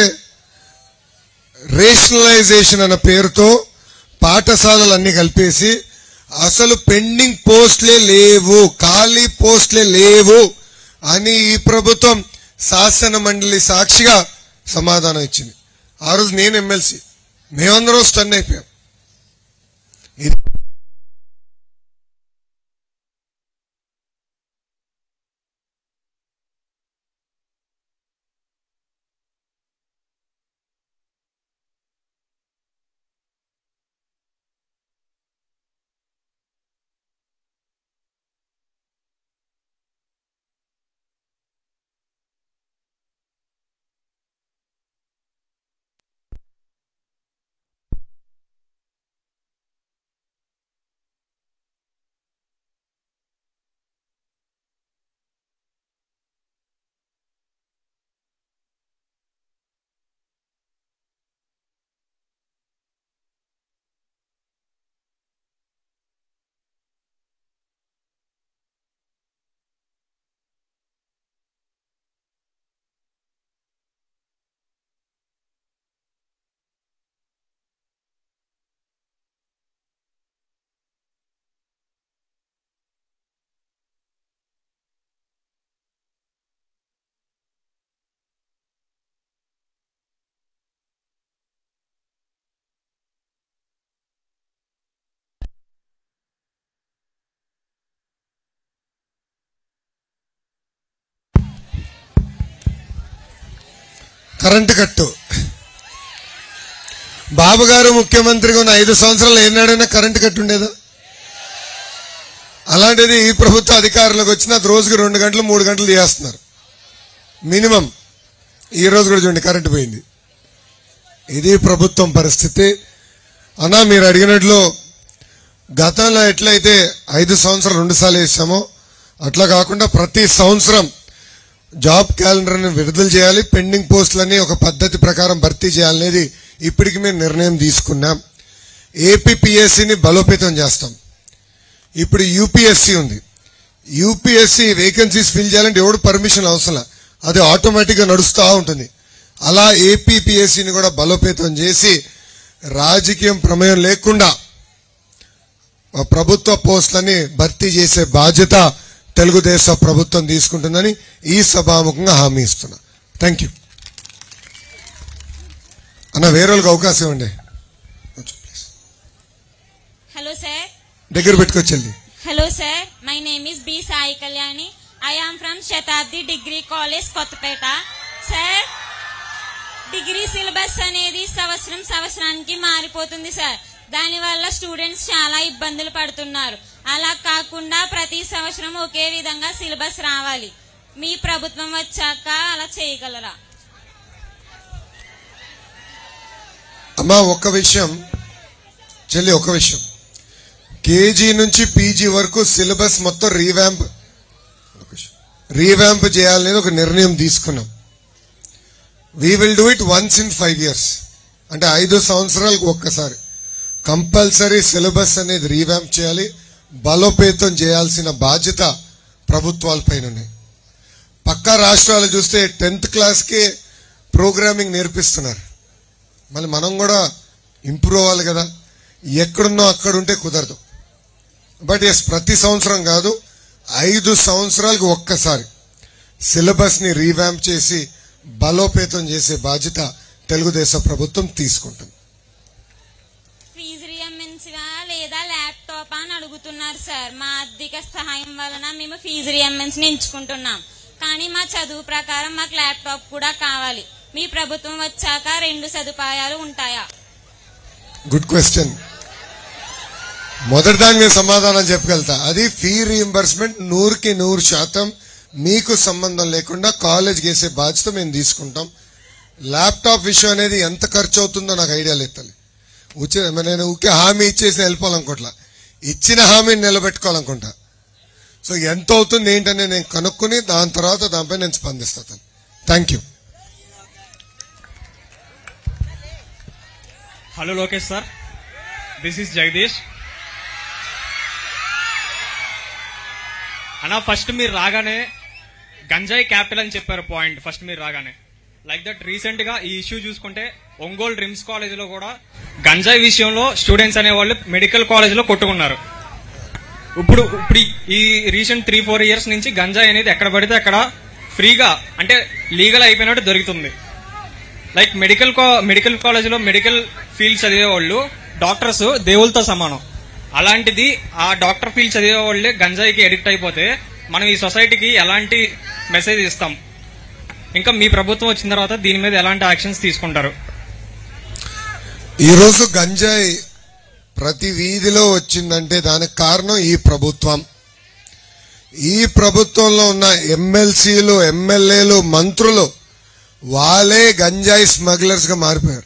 రేషనలైజేషన్ అన్న పేరుతో పాఠశాలలన్నీ కలిపేసి అసలు పెండింగ్ పోస్టులే లేవు, ఖాళీ పోస్టులే లేవు అని ఈ ప్రభుత్వం శాసన మండలి సాక్షిగా సమాధానం ఇచ్చింది. ఆ రోజు నేను ఎమ్మెల్సీ, మేమందరం స్టన్ అయిపోయాం. ఇది కరెంటు కట్టు. బాబు గారు ముఖ్యమంత్రిగా ఉన్న ఐదు సంవత్సరాలు ఏనాడైనా కరెంటు కట్టు ఉండేదా? అలాంటిది ఈ ప్రభుత్వ అధికారులకు వచ్చిన రోజుకి రెండు గంటలు మూడు గంటలు చేస్తున్నారు మినిమం. ఈ రోజు కూడా చూడండి కరెంటు పోయింది. ఇది ప్రభుత్వం పరిస్థితి. అన్నా మీరు అడిగినట్లు గతంలో ఎట్లయితే ఐదు సంవత్సరాలు రెండు సార్లు వేసామో అట్లా కాకుండా ప్రతి సంవత్సరం జాబ్ క్యాలెండర్ని విడుదల చేయాలి, పెండింగ్ పోస్టులని ఒక పద్ధతి ప్రకారం భర్తీ చేయాలనేది ఇప్పటికి మేము నిర్ణయం తీసుకున్నాం. ఏపీపీఎస్సీని బలోపేతం చేస్తాం. ఇప్పుడు యూపీఎస్సీ ఉంది. యూపీఎస్సీ వేకెన్సీస్ ఫిల్ చేయాలంటే ఎవడు పర్మిషన్ అవసరం, అది ఆటోమేటిక్గా నడుస్తూ ఉంటుంది. అలా ఏపీపీఎస్సీని కూడా బలోపేతం చేసి రాజకీయం ప్రమేయం లేకుండా ప్రభుత్వ పోస్టులని భర్తీ చేసే బాధ్యత తెలుగుదేశం ప్రభుత్వం తీసుకుంటుందని ఈ సభాముఖంగా హామీ ఇస్తున్నా. థ్యాంక్ యూ అన్న. వేరే వాళ్ళకి అవకాశం ఇవ్వండి. హలో సార్, దగ్గర పెట్టుకొచ్చెల్లి. Hello sir, my name is B Sai Kalyani. I am from Shatabdi degree college Kothapeta. Sir, degree syllabus అనేది సంవత్సరం సంవత్సరానికి మారిపోతుంది సార్. దానివల్ల స్టూడెంట్స్ చాలా ఇబ్బందులు పడుతున్నారు. అలా కాకుండా ప్రతి సంవత్సరం ఒకే విధంగా సిలబస్ రావాలి. మీ ప్రభుత్వం వచ్చాక అలా చేయగలరా? అమ్మా ఒక్క విషయం చెల్లి, ఒక విషయం, కేజీ నుంచి పీజీ వరకు సిలబస్ మొత్తం రీవ్యాంప్ రీవ్యాంప్ చేయాలనేది ఒక నిర్ణయం తీసుకున్నాం. We will do it once in five years, అంటే ఐదు సంవత్సరాలకు ఒక్కసారి కంపల్సరీ సిలబస్ అనేది రీవ్యాంప్ చేయాలి, బలోపేతం చేయాల్సిన బాధ్యత ప్రభుత్వాల పైన ఉన్నాయి. పక్కా రాష్ట్రాలు చూస్తే టెన్త్ క్లాస్కే ప్రోగ్రామింగ్ నేర్పిస్తున్నారు. మళ్ళీ మనం కూడా ఇంప్రూవ్ అవ్వాలి కదా. ఎక్కడున్నో అక్కడ ఉంటే కుదరదు. బట్ ఎస్, ప్రతి సంవత్సరం కాదు, ఐదు సంవత్సరాలకు ఒక్కసారి సిలబస్ని రీవ్యాంప్ చేసి బలోపేతం చేసే బాధ్యత తెలుగుదేశం ప్రభుత్వం తీసుకుంటుంది. ఫీజు రియంబర్స్మెంట్గా లేదా ల్యాప్టాప్ అని అడుగుతున్నారు సార్. మా ఆర్థిక సహాయం వలన మేము ఫీజు రియంబర్స్మెంట్ని ఎంచుకుంటున్నాం. కానీ మా చదువు ప్రకారం మాకు ల్యాప్టాప్ కూడా కావాలి. మీ ప్రభుత్వం వచ్చాక రెండు సదుపాయాలు ఉంటాయా? Good question. మొదటి దాని మీద సమాధానం చెప్పగలుగుతా. అది ఫీ రీయింబర్స్మెంట్ నూరుకి నూరు శాతం మీకు సంబంధం లేకుండా కాలేజ్కి వేసే బాధ్యత మేము తీసుకుంటాం. ల్యాప్టాప్ విషయం అనేది ఎంత ఖర్చు అవుతుందో నాకు ఐడియా లేదు. ఉచి నేను ఊకే హామీ ఇచ్చేసి వెళ్ళిపోవాలనుకోవట్లా, ఇచ్చిన హామీని నిలబెట్టుకోవాలనుకుంటా. సో ఎంత అవుతుంది ఏంటనే నేను కనుక్కుని దాని తర్వాత దానిపై నేను స్పందిస్తాను. Thank you. Hello Lokesh sir, this is Jagadish అన్న. ఫస్ట్ మీరు రాగానే గంజాయి క్యాపిటల్ అని చెప్పారు పాయింట్. ఫస్ట్ మీరు రాగానే లైక్ దట్ రీసెంట్ గా ఈ ఇష్యూ చూసుకుంటే ఒంగోలు రిమ్స్ కాలేజ్ లో కూడా గంజాయి విషయంలో స్టూడెంట్స్ అనేవాళ్ళు మెడికల్ కాలేజ్ లో కొట్టుకున్నారు. ఇప్పుడు ఇప్పుడు ఈ రీసెంట్ త్రీ ఫోర్ ఇయర్స్ నుంచి గంజాయి అనేది ఎక్కడ పడితే అక్కడ ఫ్రీగా అంటే లీగల్ అయిపోయినట్టు దొరుకుతుంది. లైక్ మెడికల్ మెడికల్ కాలేజ్ లో మెడికల్ ఫీల్డ్ చదివే వాళ్ళు డాక్టర్స్ దేవులతో సమానం. అలాంటిది ఆ డాక్టర్ ఫీల్డ్ చదివే వాళ్ళే గంజాయికి అడిక్ట్ అయిపోతే మనం ఈ సొసైటీకి ఎలాంటి మెసేజ్ ఇస్తాం? ఇంకా మీ ప్రభుత్వం వచ్చిన తర్వాత దీని మీద ఎలాంటి యాక్షన్స్ తీసుకుంటారు? ఈరోజు గంజాయి ప్రతి వీధిలో వచ్చిందంటే దానికి కారణం ఈ ప్రభుత్వం. ఈ ప్రభుత్వంలో ఉన్న ఎమ్మెల్సీలు, ఎమ్మెల్యేలు, మంత్రులు వాళ్ళే గంజాయి స్మగ్లర్స్ గా మారిపోయారు.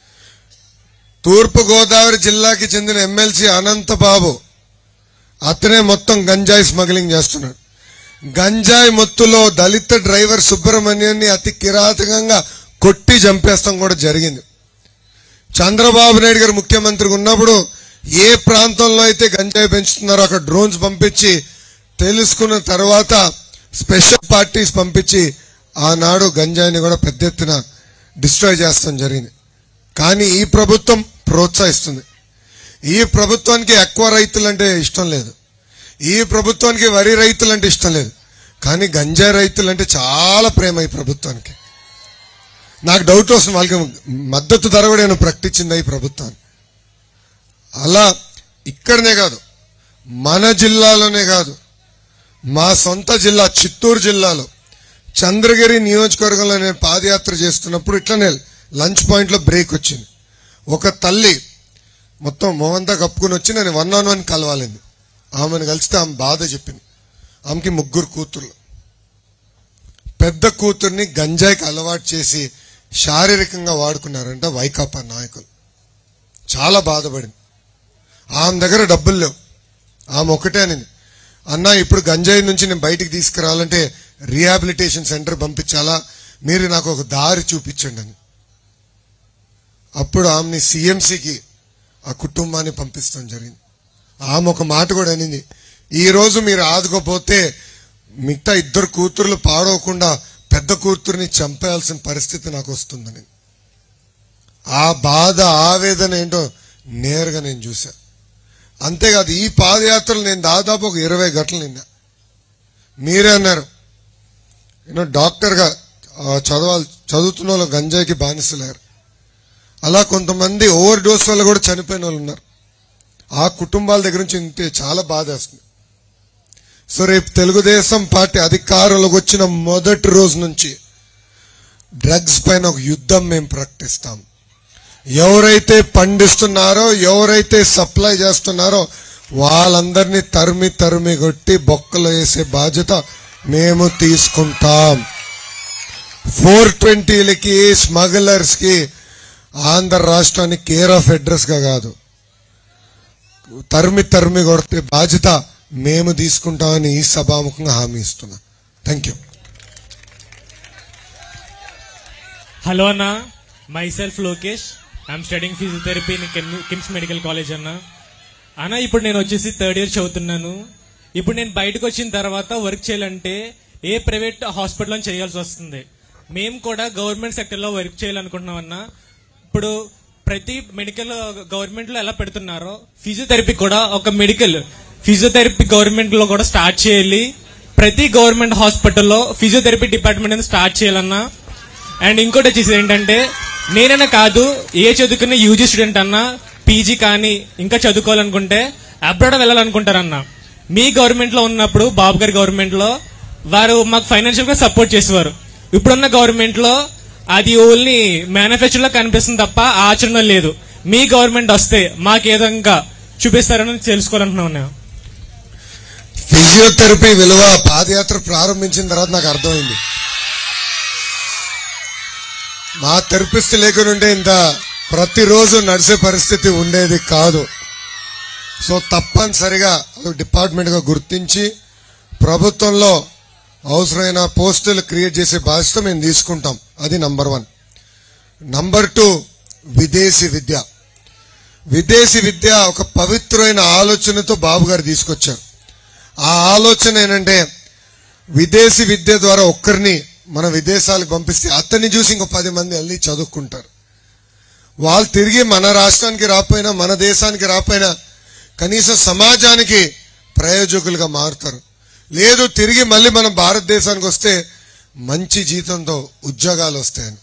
తూర్పు గోదావరి జిల్లాకి చెందిన ఎమ్మెల్సీ అనంతబాబు, అతనే మొత్తం గంజాయి స్మగ్లింగ్ చేస్తున్నాడు. గంజాయి మొత్తులో దళిత డ్రైవర్ సుబ్రహ్మణ్యాన్ని అతి కిరాతకంగా కొట్టి చంపేస్తాం కూడా జరిగింది. చంద్రబాబు నాయుడు గారు ముఖ్యమంత్రిగా ఉన్నప్పుడు ఏ ప్రాంతంలో అయితే గంజాయి పెంచుతున్నారో అక్కడ డ్రోన్స్ పంపించి తెలుసుకున్న తర్వాత స్పెషల్ పార్టీస్ పంపించి ఆనాడు గంజాయిని కూడా పెద్ద ఎత్తున డిస్ట్రాయ్ చేస్తాం జరిగింది. కానీ ఈ ప్రభుత్వం ప్రోత్సహిస్తుంది. ఈ ప్రభుత్వానికి ఎక్కువ రైతులంటే ఇష్టం లేదు, ఈ ప్రభుత్వానికి వరి రైతులంటే ఇష్టం లేదు, కానీ గంజాయి రైతులంటే చాలా ప్రేమ ఈ ప్రభుత్వానికి. నాకు డౌట్ వస్తుంది, వాళ్ళకి మద్దతు ధర కూడా నేను ప్రకటించింది ఈ ప్రభుత్వాన్ని. అలా ఇక్కడనే కాదు, మన జిల్లాలోనే కాదు, మా సొంత జిల్లా చిత్తూరు జిల్లాలో చంద్రగిరి నియోజకవర్గంలో నేను పాదయాత్ర చేస్తున్నప్పుడు ఇట్లనే లంచ్ పాయింట్ లో బ్రేక్ వచ్చింది. ఒక తల్లి మొత్తం మొహంతా కప్పుకుని వచ్చి నేను వన్ ఆన్ వన్ కలవాలింది. ఆమెను కలిస్తే ఆమె బాధ చెప్పింది. ఆమెకి ముగ్గురు కూతుర్లు. పెద్ద కూతుర్ని గంజాయికి అలవాటు చేసి శారీరకంగా వాడుకున్నారంట వైకాపా నాయకులు. చాలా బాధపడింది. ఆమె దగ్గర డబ్బులు లేవు. ఆమె ఒకటే అనింది, అన్నా ఇప్పుడు గంజాయి నుంచి నేను బయటికి తీసుకురావాలంటే రీహాబిలిటేషన్ సెంటర్ పంపించాలా, మీరు నాకు ఒక దారి చూపించండి అని. అప్పుడు ఆమెని సిఎంసికి ఆ కుటుంబాన్ని పంపిస్తాం జరిగింది. ఆమె ఒక మాట కూడా అనింది, ఈ రోజు మీరు ఆదుకోపోతే మిగతా ఇద్దరు కూతుర్లు పాడవకుండా పెద్ద కూతుర్ని చంపేయాల్సిన పరిస్థితి నాకు వస్తుందని. ఆ బాధ, ఆవేదన ఏంటో నేరుగా నేను చూసా. అంతేకాదు, ఈ పాదయాత్రలు నేను దాదాపు ఒక ఇరవై గంటలు నిన్నా. మీరే అన్నారు, యూనో డాక్టర్గా చదవాలి చదువుతున్న వాళ్ళు గంజాయికి బానిసలేరు. అలా కొంతమంది ఓవర్ డోస్ వల్ల కూడా చనిపోయిన వాళ్ళు ఉన్నారు. ఆ కుటుంబాల దగ్గర నుంచి ఇంతే చాలా బాధ వేస్తుంది. సో రేపు తెలుగుదేశం పార్టీ అధికారంలోకి వచ్చిన మొదటి రోజు నుంచి డ్రగ్స్ పైన ఒక యుద్ధం మేము ప్రకటిస్తాం. ఎవరైతే పండిస్తున్నారో, ఎవరైతే సప్లై చేస్తున్నారో వాళ్ళందరినీ తరిమి తరిమి కొట్టి బొక్కలు వేసే బాధ్యత మేము తీసుకుంటాం. ఫోర్ ట్వంటీలకి స్మగ్లర్స్ కి ఆంధ్ర రాష్ట్రానికి కేర్ ఆఫ్ అడ్రస్ గా కాదు, తరిమి తరిమి కొడితే బాధ్యత మేము తీసుకుంటామని ఈ సభాముఖంగా హామీ ఇస్తున్నా. Thank you. హలో అన్న, myself Lokesh, I'm studying physiotherapy in KIMS medical college అన్న. అన్న ఇప్పుడు నేను వచ్చేసి థర్డ్ ఇయర్ చదువుతున్నాను. ఇప్పుడు నేను బయటకు వచ్చిన తర్వాత వర్క్ చేయాలంటే ఏ ప్రైవేట్ హాస్పిటల్లో చేయాల్సి వస్తుంది. మేము కూడా గవర్నమెంట్ సెక్టర్లో వర్క్ చేయాలనుకుంటున్నాం అన్న. ఇప్పుడు ప్రతి మెడికల్ గవర్నమెంట్ లో ఎలా పెడుతున్నారో ఫిజియోథెరపీ కూడా ఒక మెడికల్ ఫిజియోథెరపీ గవర్నమెంట్ లో కూడా స్టార్ట్ చేయాలి. ప్రతి గవర్నమెంట్ హాస్పిటల్లో ఫిజియోథెరపీ డిపార్ట్మెంట్ స్టార్ట్ చేయాలన్నా. అండ్ ఇంకోటి వచ్చేసి ఏంటంటే, నేనైనా కాదు ఏ చదువుకున్న యూజీ స్టూడెంట్ అన్నా, పీజీ కానీ ఇంకా చదువుకోవాలనుకుంటే అబ్రాడ్ వెళ్ళాలనుకుంటారన్నా. మీ గవర్నమెంట్ లో ఉన్నప్పుడు, బాబు గారి గవర్నమెంట్ లో వారు మాకు ఫైనాన్షియల్ గా సపోర్ట్ చేసేవారు. ఇప్పుడున్న గవర్నమెంట్ లో అది ఓన్లీ మేనిఫెస్టో లో కనిపిస్తుంది తప్ప ఆచరణ లేదు. మీ గవర్నమెంట్ వస్తే మాకు ఏ విధంగా చూపిస్తారని తెలుసుకోవాలనుకున్నాను. ఫిజియోథెరపీ విలువ పాదయాత్ర ప్రారంభించిన తర్వాత నాకు అర్థమైంది. మా థెరపిస్ట్ లేకుంటే ఇంత ప్రతిరోజు నడిచే పరిస్థితి ఉండేది కాదు. సో తప్పనిసరిగా డిపార్ట్మెంట్ గా గుర్తించి ప్రభుత్వంలో అవసరమైన పోస్టులు క్రియేట్ చేసే బాధ్యత మేము తీసుకుంటాం. అది నంబర్ వన్. నంబర్ టూ, విదేశీ విద్య. విదేశీ విద్య ఒక పవిత్రమైన ఆలోచనతో బాబు గారు తీసుకొచ్చారు. ఆ ఆలోచన ఏంటంటే, విదేశీ విద్య ద్వారా ఒక్కరిని మన విదేశాలకు పంపిస్తే అతన్ని చూసి ఇంకో పది మంది వెళ్ళి చదువుకుంటారు. వాళ్ళు తిరిగి మన రాష్ట్రానికి రాకపోయినా, మన దేశానికి రాకపోయినా కనీసం సమాజానికి ప్రయోజకులుగా మారుతారు. లేదు తిరిగి మళ్ళీ మన భారతదేశానికి వస్తే మంచి జీతంతో ఉద్యోగాలు వస్తాయని.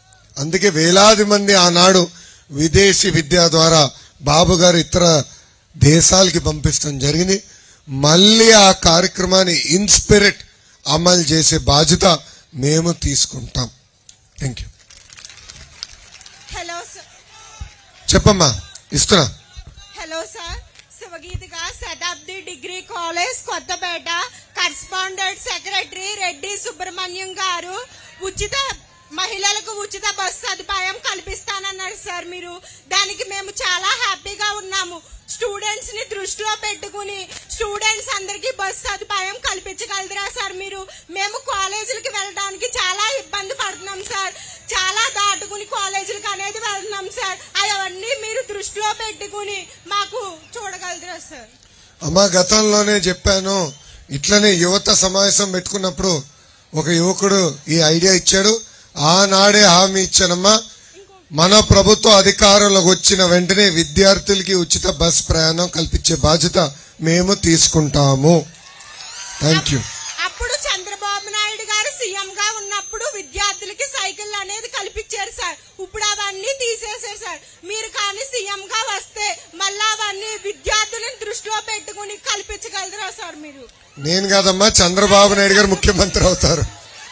అందుకే వేలాది మంది ఆనాడు విదేశీ విద్య ద్వారా బాబు గారు ఇతర దేశాలకి పంపించడం జరిగింది. మళ్ళీ ఆ కార్యక్రమాన్ని ఇన్స్పిరిట్ అమలు చేసే బాధ్యత మేము తీసుకుంటాం. Thank you. Hello sir. చెప్పమ్మా, ఇస్తున్నా. హలో సార్, శివగీతిగా Shatabdi degree college Kothapeta correspondent secretary Reddy Subrahmanyam గారు ఉచిత మహిళలకు ఉచిత బస్సు సదుపాయం కల్పిస్తానన్నారు సార్. మీరు దానికి మేము చాలా హ్యాపీగా ఉన్నాము. స్టూడెంట్స్ ని దృష్టిలో పెట్టుకుని స్టూడెంట్స్ అందరికీ బస్సు సదుపాయం కల్పించగలరా సార్ మీరు? మేము కాలేజీలకి వెళ్ళడానికి చాలా ఇబ్బంది పడుతున్నాం సార్. చాలా దాటుకుని కాలేజీలకు అనేది వెళ్తున్నాం సార్. అవన్నీ మీరు దృష్టిలో పెట్టుకుని మాకు చూడగలరా సార్? అమ్మా, గతంలోనే చెప్పాను, ఇట్లనే యువత సమావేశం పెట్టుకున్నప్పుడు ఒక యువకుడు ఈ ఐడియా ఇచ్చాడు. ఆనాడే హామీ ఇచ్చానమ్మా, మన ప్రభుత్వ అధికారంలోకి వచ్చిన వెంటనే విద్యార్థులకి ఉచిత బస్ ప్రయాణం కల్పించే బాధ్యత మేము తీసుకుంటాము. Thank you. అప్పుడు చంద్రబాబు నాయుడు గారు సీఎం గా ఉన్నప్పుడు విద్యార్థులకి సైకిల్ అనేది కల్పించారు సార్. ఇప్పుడు అవన్నీ తీసేసారు సార్. మీరు కానీ సీఎం గా వస్తే మళ్ళా అవన్నీ విద్యార్థులను దృష్టిలో పెట్టుకుని కల్పించగలరా సార్ మీరు? నేను కాదమ్మా, చంద్రబాబు నాయుడు గారు ముఖ్యమంత్రి అవుతారు.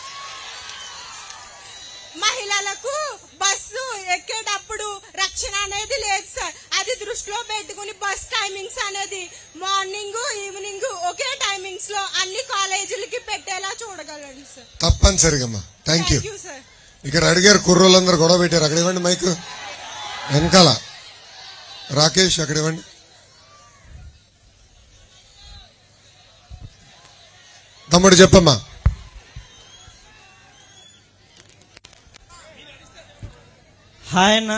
మహిళలకు బస్సు ఎక్కేటప్పుడు రక్షణ అనేది లేదు సార్. అది దృష్టిలో పెట్టుకుని బస్ టైమింగ్స్ అనేది మార్నింగ్ ఈవినింగ్ ఒకే టైమింగ్స్ లో అన్ని కాలేజీలకి పెట్టేలా చూడగలండి సార్. తప్పనిసరిగా అమ్మా. Thank you. సార్, ఇక్కడ అడిగారు, కుర్రోళ్ళందరూ గొడవ పెట్టారు. అక్కడ ఇవ్వండి మైక్. వెనకాల రాకేష్ అక్కడ ఇవ్వండి. తమ్ముడు చెప్పమ్మా. హాయ్ అన్న,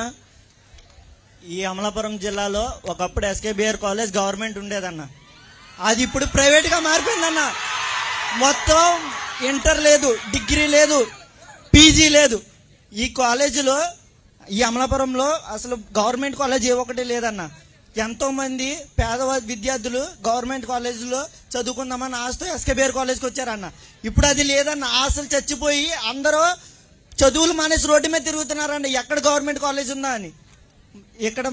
ఈ అమలాపురం జిల్లాలో ఒకప్పుడు ఎస్కేబిఆర్ కాలేజ్ గవర్నమెంట్ ఉండేదన్న. అది ఇప్పుడు ప్రైవేట్గా మారిపోయిందన్న. మొత్తం ఇంటర్ లేదు, డిగ్రీ లేదు, పీజీ లేదు. ఈ కాలేజీలో, ఈ అమలాపురంలో అసలు గవర్నమెంట్ కాలేజ్ ఏ ఒకటి లేదన్న. ఎంతో మంది పేద విద్యార్థులు గవర్నమెంట్ కాలేజీలో చదువుకుందామని ఆశతో ఎస్కేబిఆర్ కాలేజ్కి వచ్చారన్న. ఇప్పుడు అది లేదన్న. ఆశలు చచ్చిపోయి అందరూ చదువులు మానేసి రోడ్డు మీద తిరుగుతున్నారండి. ఎక్కడ గవర్నమెంట్ కాలేజ్ ఉందా అని. ఇక్కడ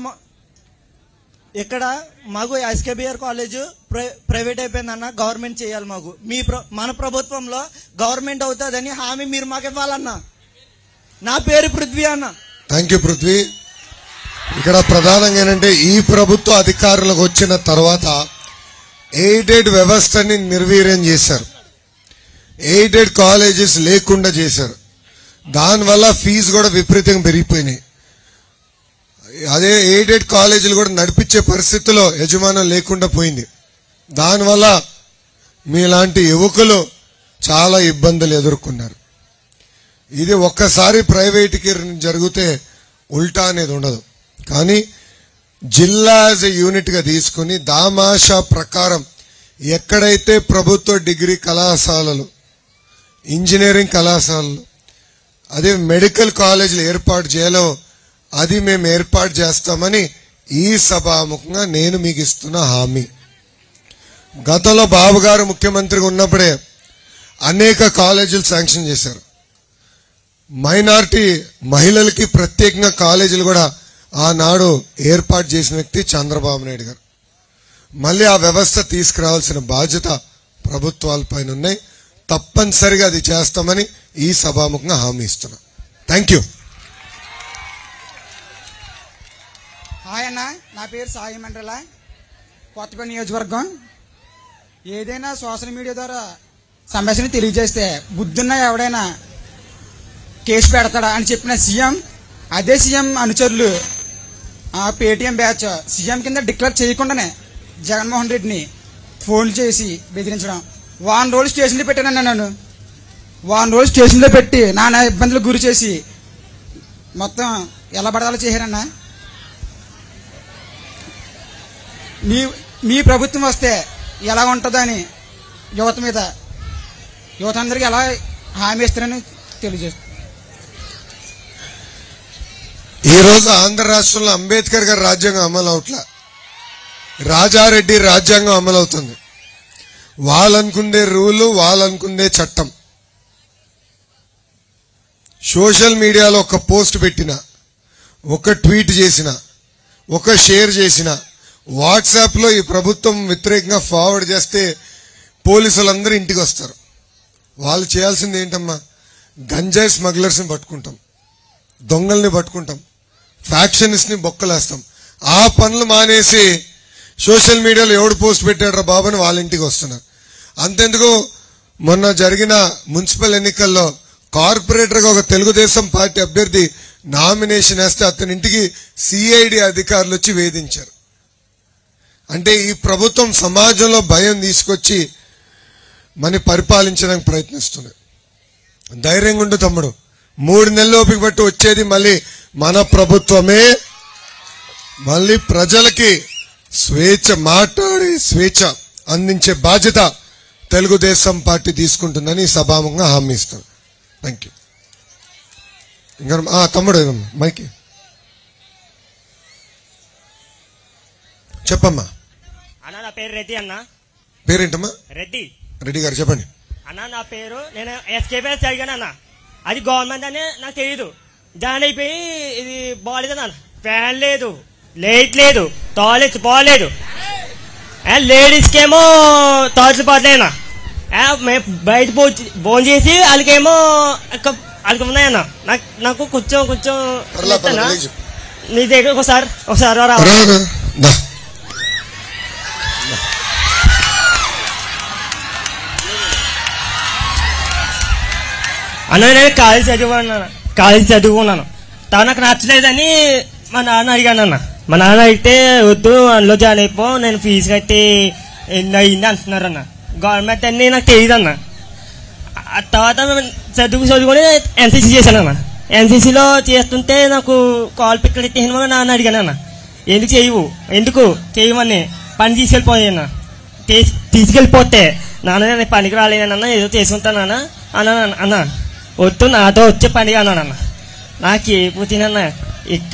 ఇక్కడ మాకు ఎస్కేబిఆర్ కాలేజ్ ప్రైవేట్ అయిపోయిందన్న. గవర్నమెంట్ చేయాలి మాకు. మీ మన ప్రభుత్వంలో గవర్నమెంట్ అవుతుందని హామీ మీరు మాకు ఇవ్వాలన్నా. నా పేరు పృథ్వీ అన్న. Thank you Prithvi. ఇక్కడ ప్రధానంగా ఏంటంటే, ఈ ప్రభుత్వ అధికారులకు వచ్చిన తర్వాత ఎయిడెడ్ వ్యవస్థని నిర్వీర్యం చేశారు. ఎయిడెడ్ కాలేజెస్ లేకుండా చేశారు. దానివల్ల ఫీజు కూడా విపరీతంగా పెరిగిపోయినాయి. అదే ఎయిడెడ్ కాలేజీలు కూడా నడిపించే పరిస్థితిలో యజమానం లేకుండా పోయింది. దానివల్ల మీలాంటి యువకులు చాలా ఇబ్బందులు ఎదుర్కొన్నారు. ఇది ఒక్కసారి ప్రైవేట్కి జరిగితే ఉల్టా అనేది ఉండదు. కానీ జిల్లా యాజ్ ఎ యూనిట్గా తీసుకుని దామాషా ప్రకారం ఎక్కడైతే ప్రభుత్వ డిగ్రీ కళాశాలలు, ఇంజనీరింగ్ కళాశాలలు, అదే మెడికల్ కాలేజీలు ఏర్పాటు చేయాలో అది మేము ఏర్పాటు చేస్తామని ఈ సభాముఖంగా నేను మీకు ఇస్తున్న హామీ. గతంలో బాబు గారు ముఖ్యమంత్రిగా ఉన్నప్పుడే అనేక కాలేజీలు శాంక్షన్ చేశారు. మైనారిటీ మహిళలకి ప్రత్యేకంగా కాలేజీలు కూడా ఆనాడు ఏర్పాటు చేసిన వ్యక్తి చంద్రబాబు నాయుడు గారు. మళ్ళీ ఆ వ్యవస్థ తీసుకురావాల్సిన బాధ్యత ప్రభుత్వాలపైన ఉన్నాయి. తప్పనిసరిగా అది చేస్తామని ఈ సభాముఖంగా హామీ ఇస్తున్నా. Thank you. హాయ్ అన్న, నా పేరు సాయి మండల, కొత్తపేట నియోజకవర్గం. ఏదైనా సోషల్ మీడియా ద్వారా సమస్యను తెలియజేస్తే బుద్ధున్న ఎవడైనా కేసు పెడతాడా అని చెప్పిన సీఎం, అదే సీఎం అనుచరులు ఆ పేటీఎం బ్యాచ్ సీఎం కింద డిక్లేర్ చేయకుండానే జగన్మోహన్ రెడ్డిని ఫోన్ చేసి బెదిరించడం. వారం రోజులు స్టేషన్లో పెట్టానన్న. నన్ను వారం రోజులు స్టేషన్లో పెట్టి నానా ఇబ్బందులకు గురి చేసి మొత్తం ఎలా పడాలో చేశారన్న. మీ మీ ప్రభుత్వం వస్తే ఎలా ఉంటుందని యువత మీద యువత అందరికీ ఎలా హామీ ఇస్తారని తెలియజేస్తారు. ఈ రోజు ఆంధ్ర రాష్ట్రంలో అంబేద్కర్ గారి రాజ్యాంగం అమలు అవట్లా, రాజారెడ్డి రాజ్యాంగం అమలవుతుంది. వాళ్ళనుకుండే రూలు, వాళ్ళనుకుండే చట్టం. సోషల్ మీడియాలో ఒక పోస్ట్ పెట్టిన, ఒక ట్వీట్ చేసిన, ఒక షేర్ చేసిన, వాట్సాప్ లో ఈ ప్రభుత్వం వ్యతిరేకంగా ఫార్వర్డ్ చేస్తే పోలీసులందరూ ఇంటికి వస్తారు. వాళ్ళు చేయాల్సింది ఏంటమ్మా, గంజాయి స్మగ్లర్స్ ని పట్టుకుంటాం, దొంగల్ని పట్టుకుంటాం, ఫ్యాక్షనిస్ట్ ని బొక్కలేస్తాం. ఆ పనులు మానేసి సోషల్ మీడియాలో ఎవడు పోస్ట్ పెట్టాడ్రా బాబు అని వాళ్ళ ఇంటికి వస్తున్నారు. అంతెందుకు మొన్న జరిగిన మున్సిపల్ ఎన్నికల్లో కార్పొరేటర్ గా ఒక తెలుగుదేశం పార్టీ అభ్యర్థి నామినేషన్ వేస్తే అతని ఇంటికి సిఐడి అధికారులు వచ్చి వేధించారు. అంటే ఈ ప్రభుత్వం సమాజంలో భయం తీసుకొచ్చి మన పరిపాలించడానికి ప్రయత్నిస్తుంది. ధైర్యంగా ఉండు తమ్ముడు, మూడు నెలల ఓపిక బట్టి వచ్చేది మళ్ళీ మన ప్రభుత్వమే. మళ్ళీ ప్రజలకి స్వేచ్ఛ మాట్లాడి స్వేచ్ఛ అందించే బాధ్యత తెలుగుదేశం పార్టీ తీసుకుంటుందని సభాముఖంగా హామీ ఇస్తాను. Thank you. ఇంకా తమ్ముడు మైకి చెప్పమ్మా. అన్న నా పేరు రెడ్డి అన్న. పేరేంటమ్మా? రెడ్డి. రెడ్డి గారు చెప్పండి. అన్న నా పేరు, నేను ఎస్కేపీఎస్ చదివాను అన్న. అది గవర్నమెంట్ అని నాకు తెలియదు. జాయిన్ అయిపోయి ఇది బాగాలేదు అన్న, ఫ్యాన్ లేదు, లైట్ లేదు, టాయిలెట్ బాగాలేదు, లేడీస్కి ఏమో టాయిలెట్లు పోతాయన్న. బయట భోజనం చేసి వాళ్ళకేమో వాళ్ళకి ఉన్నాయన్న. నాకు నాకు కొంచెం కొంచెం నీ దగ్గర ఒకసారి ఒకసారి రా. అన్న నేను కాలేజ్ చదువుకున్నాను కాలేజ్ చదువుకున్నాను తా నాకు నచ్చలేదని మా నాన్న అడిగాను అన్న. మా నాన్న అడిగితే వద్దు అందులో జాయిన్ అయిపో, నేను ఫీజు కట్టి ఎన్ని అయింది అంటున్నారు అన్న. గవర్నమెంట్ అన్ని నాకు తెలియదు అన్న. తర్వాత చదువు చదువుకొని ఎన్సీసీ చేశాను అన్న. ఎన్సీసీలో చేస్తుంటే నాకు కాల్ పిక్కలు ఎత్తేసిన వల్ల నాన్న అడిగాను అన్న, ఎందుకు చేయవు, ఎందుకు చేయమని పని తీసుకెళ్ళిపోయాన్న. తీసుకెళ్ళిపోతే నాన్న నేను పనికి రాలేనన్న, ఏదో చేసుకుంటానన్న అన్న. అన్న వద్దు నాతో వచ్చే పని అన్నాడు అన్న. నాకు ఏపోతేనన్న ఇక్క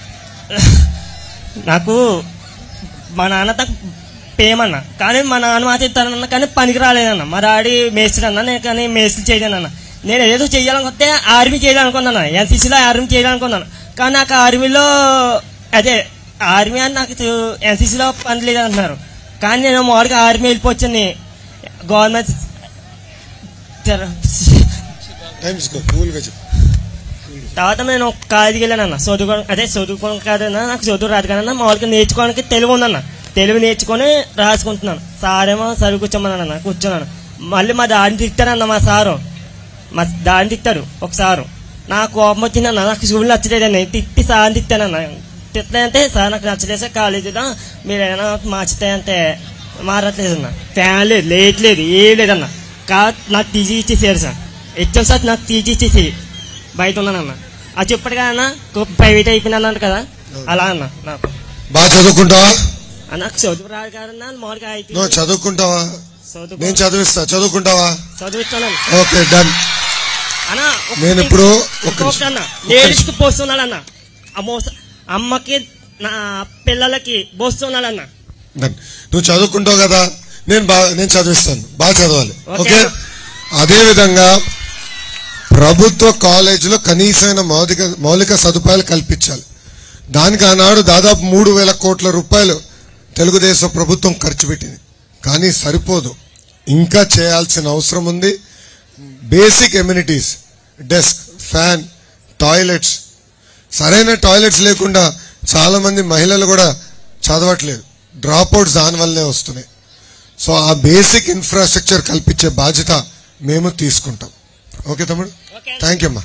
నాకు మా నాన్న నాకు పేమన్న, కానీ మా నాన్న మాట ఇస్తానన్న, కానీ పనికి రాలేదన్న. మా డాడీ మేస్త్రి అన్న, నేను కానీ మేస్త్రి చేయలేనన్న. నేను ఏదో చేయాలనుకుంటే ఆర్మీ చేయాలనుకున్నాను, ఎన్సీసీలో ఆర్మీ చేయాలనుకున్నాను. కానీ నాకు ఆర్మీలో అదే ఆర్మీ అని నాకు ఎన్సీసీలో పని లేదంటున్నారు. కానీ నేను మామూలుగా ఆర్మీ వెళ్ళిపోవచ్చని గవర్నమెంట్ తర్వాత నేను కాలేజీకి వెళ్ళానన్న. చదువుకో అదే చదువుకోవడం కాదన్నా, నాకు చదువు రాదు కదన్నా, మామూలుగా నేర్చుకోవడానికి తెలుగు ఉందన్న. తెలుగు నేర్చుకొని రాసుకుంటున్నాను. సారేమో చదువు కూర్చోమన్నానన్న, కూర్చున్నాను. మళ్ళీ మా దాడిని తిట్టారన్న, మా సారు మా దాడిని తిట్టారు ఒకసారు. నాకు కోపం వచ్చిందన్న, నాకు స్కూల్ నచ్చలేదని తిట్టి సార్ని తిట్టానన్న. తిట్టలేదంటే సార్ నాకు నచ్చలేదు సార్, కాలేజీలో మీరు ఏమైనా మార్చుతాయంటే మారట్లేదన్న. ఫ్యాన్ లేదు, లేట్ లేదు, ఏం లేదన్న. కా నాకు తీసి ఇచ్చేసారు సార్, హెచ్ఎం సార్ నాకు తీసి ఇచ్చేసి బయట ఉన్నానన్న. అది చెప్పాడు కదా అన్న, ప్రైవేట్ అయిపోయినాను కదా, అలా అన్న. నాకు బాగా చదువుకుంటావా? నాకు చదువు రాదు కదన్నా, మామూలుగా అయితే చదువుకుంటావా? నేను చదివిస్తా, చదువుకుంటావా? చదివిస్తాను. Okay done. అన్న నేను ఇప్పుడు అన్న లేడీస్కి పోస్తున్నాడన్న, అమ్మకి నా పిల్లలకి పోస్తున్నాడన్న. నువ్వు చదువుకుంటావు కదా, నేను బాగా నేను చదివిస్తాను, బాగా చదవాలి. ఓకే. అదే విధంగా ప్రభుత్వ కాలేజీలో కనీసమైన మౌలిక మౌలిక సదుపాయాలు కల్పించాలి. దానికి ఆనాడు దాదాపు మూడు వేల కోట్ల రూపాయలు తెలుగుదేశం ప్రభుత్వం ఖర్చు పెట్టింది. కానీ సరిపోదు, ఇంకా చేయాల్సిన అవసరం ఉంది. Basic amenities, desk, fan, toilets. సరైన టాయిలెట్స్ లేకుండా చాలా మంది మహిళలు కూడా చదవట్లేదు, డ్రాప్ అవుట్స్ దానివల్లనే వస్తున్నాయి. సో ఆ బేసిక్ ఇన్ఫ్రాస్ట్రక్చర్ కల్పించే బాధ్యత మేము తీసుకుంటాం. ఓకే తమ్ముడు, థ్యాంక్ యూ అమ్మా.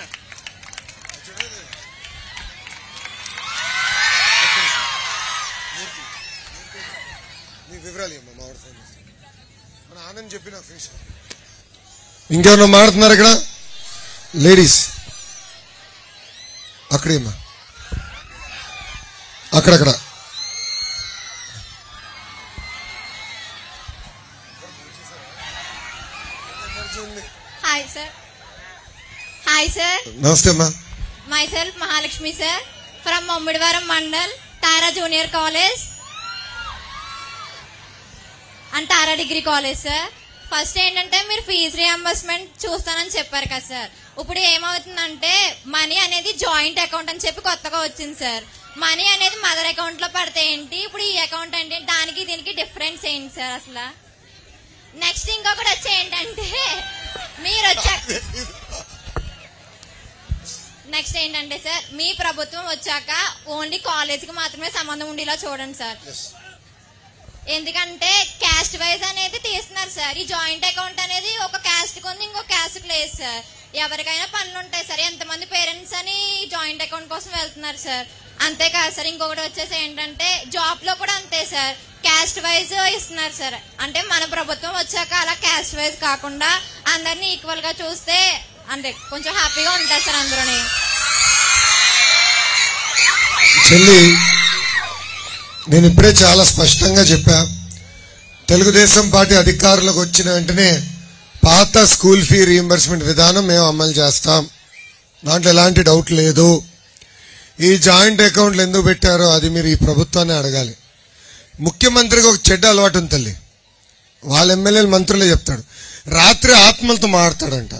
ఇంకేమన్నా మాడుతున్నారు ఇక్కడ లేడీస్? అక్కడేమ్మా, అక్కడక్కడ హాయ్ సార్. Hi sir. నమస్తే అమ్మా. Myself Mahalakshmi sir from Mummidivaram mandal, Tara junior college and Tara degree college sir. First ఏంటంటే మీరు ఫీజు రియంబర్స్మెంట్ చూస్తానని చెప్పారు కదా సార్. ఇప్పుడు ఏమవుతుందంటే మనీ అనేది జాయింట్ అకౌంట్ అని చెప్పి కొత్తగా వచ్చింది సార్. మనీ అనేది మదర్ అకౌంట్ లో పడితే ఏంటి, ఇప్పుడు ఈ అకౌంట్ అంటే దానికి దీనికి డిఫరెన్స్ ఏంటి సార్ అసలు? నెక్స్ట్ ఇంకొకటి వచ్చి ఏంటంటే మీరు వచ్చాక నెక్స్ట్ ఏంటంటే సార్ మీ ప్రభుత్వం వచ్చాక ఓన్లీ కాలేజ్ కి మాత్రమే సంబంధం ఉండేలా చూడండి సార్. ఎందుకంటే క్యాస్ట్ వైజ్ అనేది తీస్తున్నారు సార్. ఈ జాయింట్ అకౌంట్ అనేది ఒక క్యాస్ట్ కి ఉంది, ఇంకో క్యాస్ట్ కి లేదు సార్. ఎవరికైనా పనులు ఉంటాయి సార్, ఎంతమంది పేరెంట్స్ అని జాయింట్ అకౌంట్ కోసం వెళ్తున్నారు సార్. అంతేకాదు సార్, ఇంకొకటి వచ్చేసి ఏంటంటే జాబ్ లో కూడా అంతే సార్, క్యాస్ట్ వైజ్ ఇస్తున్నారు సార్. అంటే మన ప్రభుత్వం వచ్చాక అలా క్యాస్ట్ వైజ్ కాకుండా అందరినీ ఈక్వల్ గా చూస్తే అంటే కొంచెం హ్యాపీగా ఉంటారు సార్ అందరూని. చెల్లి, నేను ఇప్పుడే చాలా స్పష్టంగా చెప్పా, తెలుగుదేశం పార్టీ అధికారులకు వచ్చిన వెంటనే పాత స్కూల్ ఫీ రీయింబర్స్మెంట్ విధానం మేము అమలు చేస్తాం, దాంట్లో ఎలాంటి డౌట్ లేదు. ఈ జాయింట్ అకౌంట్లు ఎందుకు పెట్టారో అది మీరు ఈ ప్రభుత్వాన్ని అడగాలి. ముఖ్యమంత్రికి ఒక చెడ్డ అలవాటు ఉంది తల్లి, వాళ్ళ ఎమ్మెల్యేలు మంత్రులే చెప్తాడు, రాత్రి ఆత్మలతో మాట్లాడతాడంట.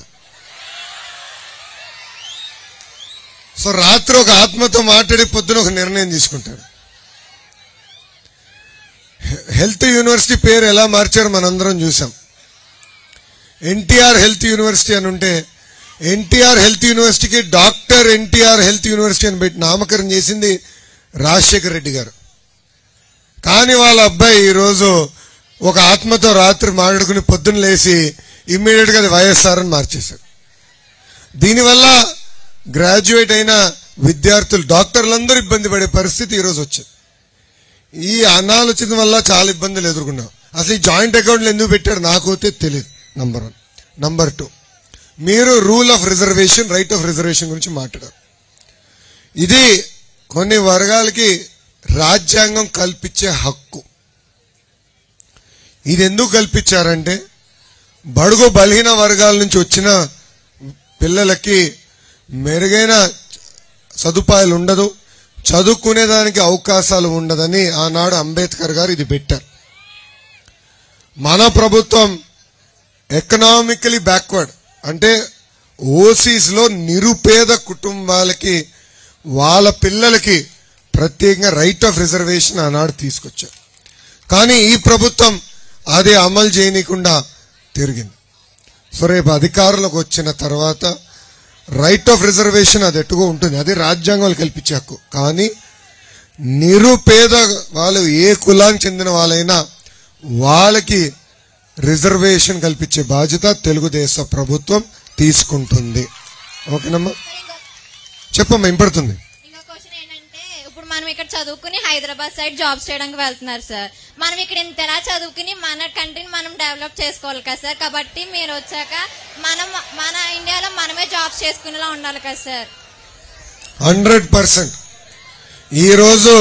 సో రాత్రి ఒక ఆత్మతో మాట్లాడి పొద్దున ఒక నిర్ణయం తీసుకుంటాడు. హెల్త్ యూనివర్సిటీ పేరు ఎలా మార్చారో మనందరం చూసాం. ఎన్టీఆర్ హెల్త్ యూనివర్సిటీ అని ఉంటే ఎన్టీఆర్ హెల్త్ యూనివర్సిటీకి డాక్టర్ ఎన్టీఆర్ హెల్త్ యూనివర్సిటీ అని పెట్టి నామకరణం చేసింది రాజశేఖర రెడ్డి గారు. కానీ వాళ్ళ అబ్బాయి ఈరోజు ఒక ఆత్మతో రాత్రి మాట్లాడుకుని పొద్దున్న లేచి ఇమ్మీడియట్ గా అది వైఎస్ఆర్ అని మార్చేశారు. దీనివల్ల గ్రాడ్యుయేట్ అయిన విద్యార్థులు డాక్టర్లందరూ ఇబ్బంది పడే పరిస్థితి ఈరోజు వచ్చింది. ఈ అనాలోచన వల్ల చాలా ఇబ్బందులు ఎదుర్కొన్నాం. అసలు ఈ జాయింట్ అకౌంట్లు ఎందుకు పెట్టారు నాకు అయితే తెలియదు, నంబర్ వన్. నంబర్ టూ, మీరు rule of reservation, right of reservation గురించి మాట్లాడారు. ఇది కొన్ని వర్గాలకి రాజ్యాంగం కల్పించే హక్కు. ఇది ఎందుకు కల్పించారంటే బడుగు బలహీన వర్గాల నుంచి వచ్చిన పిల్లలకి మెరుగైన సదుపాయాలు ఉండదు, చదువుకునేదానికి అవకాశాలు ఉండదని ఆనాడు అంబేద్కర్ గారు ఇది పెట్టారు. మన ప్రభుత్వం ఎకనామికలీ బ్యాక్వర్డ్ అంటే ఓసీస్ లో నిరుపేద కుటుంబాలకి వాళ్ళ పిల్లలకి ప్రత్యేకంగా రైట్ ఆఫ్ రిజర్వేషన్ ఆనాడు తీసుకొచ్చారు. కానీ ఈ ప్రభుత్వం అది అమలు చేయనీయకుండా తిరిగింది. సో రేపు అధికారులకు వచ్చిన తర్వాత రైట్ ఆఫ్ రిజర్వేషన్ అది ఎట్టుగా ఉంటుంది, అది రాజ్యాంగంలో కల్పించే హక్కు. కానీ నిరుపేద వాళ్ళు ఏ కులానికి చెందిన వాళ్ళైనా వాళ్ళకి రిజర్వేషన్ కల్పించే బాధ్యత తెలుగుదేశం ప్రభుత్వం తీసుకుంటుంది. ఓకేనమ్మా, చెప్పమ్మా, ఇంపడుతుంది. ఇప్పుడు మనం ఇక్కడ చదువుకుని హైదరాబాద్ సైడ్ జాబ్స్ చేయడానికి వెళ్తున్నారు సార్. మనం ఇక్కడ ఇంతలా చదువుకుని మన కంట్రీని మనం డెవలప్ చేసుకోవాలి కదా సార్. కాబట్టి మీరు వచ్చాక మనం మన ఇండియాలో మనమే జాబ్స్ చేసుకునేలా ఉండాలి కదా సార్. Hundred percent. ఈరోజు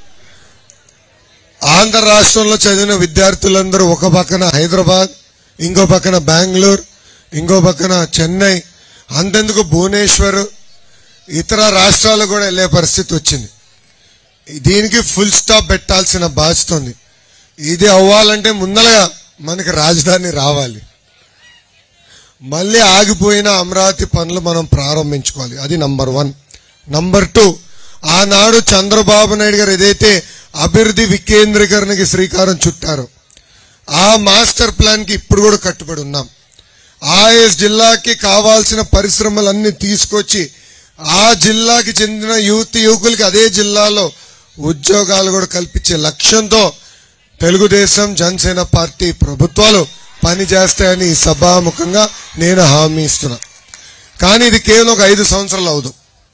ఆంధ్ర రాష్ట్రంలో చదివిన విద్యార్థులందరూ ఒక పక్కన హైదరాబాద్, ఇంకో పక్కన బెంగళూరు, ఇంకో పక్కన చెన్నై, అంతెందుకు భువనేశ్వర్, ఇతర రాష్ట్రాలు కూడా వెళ్లే పరిస్థితి వచ్చింది. దీనికి ఫుల్ స్టాప్ పెట్టాల్సిన బాధ్యత ఉంది. ఇది అవ్వాలంటే ముందరగా మనకి రాజధాని రావాలి. మళ్ళీ ఆగిపోయిన అమరావతి పనులు మనం ప్రారంభించుకోవాలి. అది నంబర్ వన్. నంబర్ టూ, ఆనాడు చంద్రబాబు నాయుడు గారు ఏదైతే అభివృద్ధి వికేంద్రీకరణకి శ్రీకారం చుట్టారో ఆ మాస్టర్ ప్లాన్ కి ఇప్పుడు కూడా కట్టుబడి ఉన్నాం. ఆయస్ జిల్లాకి కావాల్సిన పరిశ్రమలన్నీ తీసుకొచ్చి ఆ జిల్లాకి చెందిన యువతి యువకులకి అదే జిల్లాలో ఉద్యోగాలు కూడా కల్పించే లక్ష్యంతో తెలుగుదేశం జనసేన పార్టీ ప్రభుత్వాలు పనిచేస్తాయని ఈ సభాముఖంగా నేను హామీ ఇస్తున్నా. కానీ ఇది కేవలం ఒక ఐదు సంవత్సరాలు అవదు,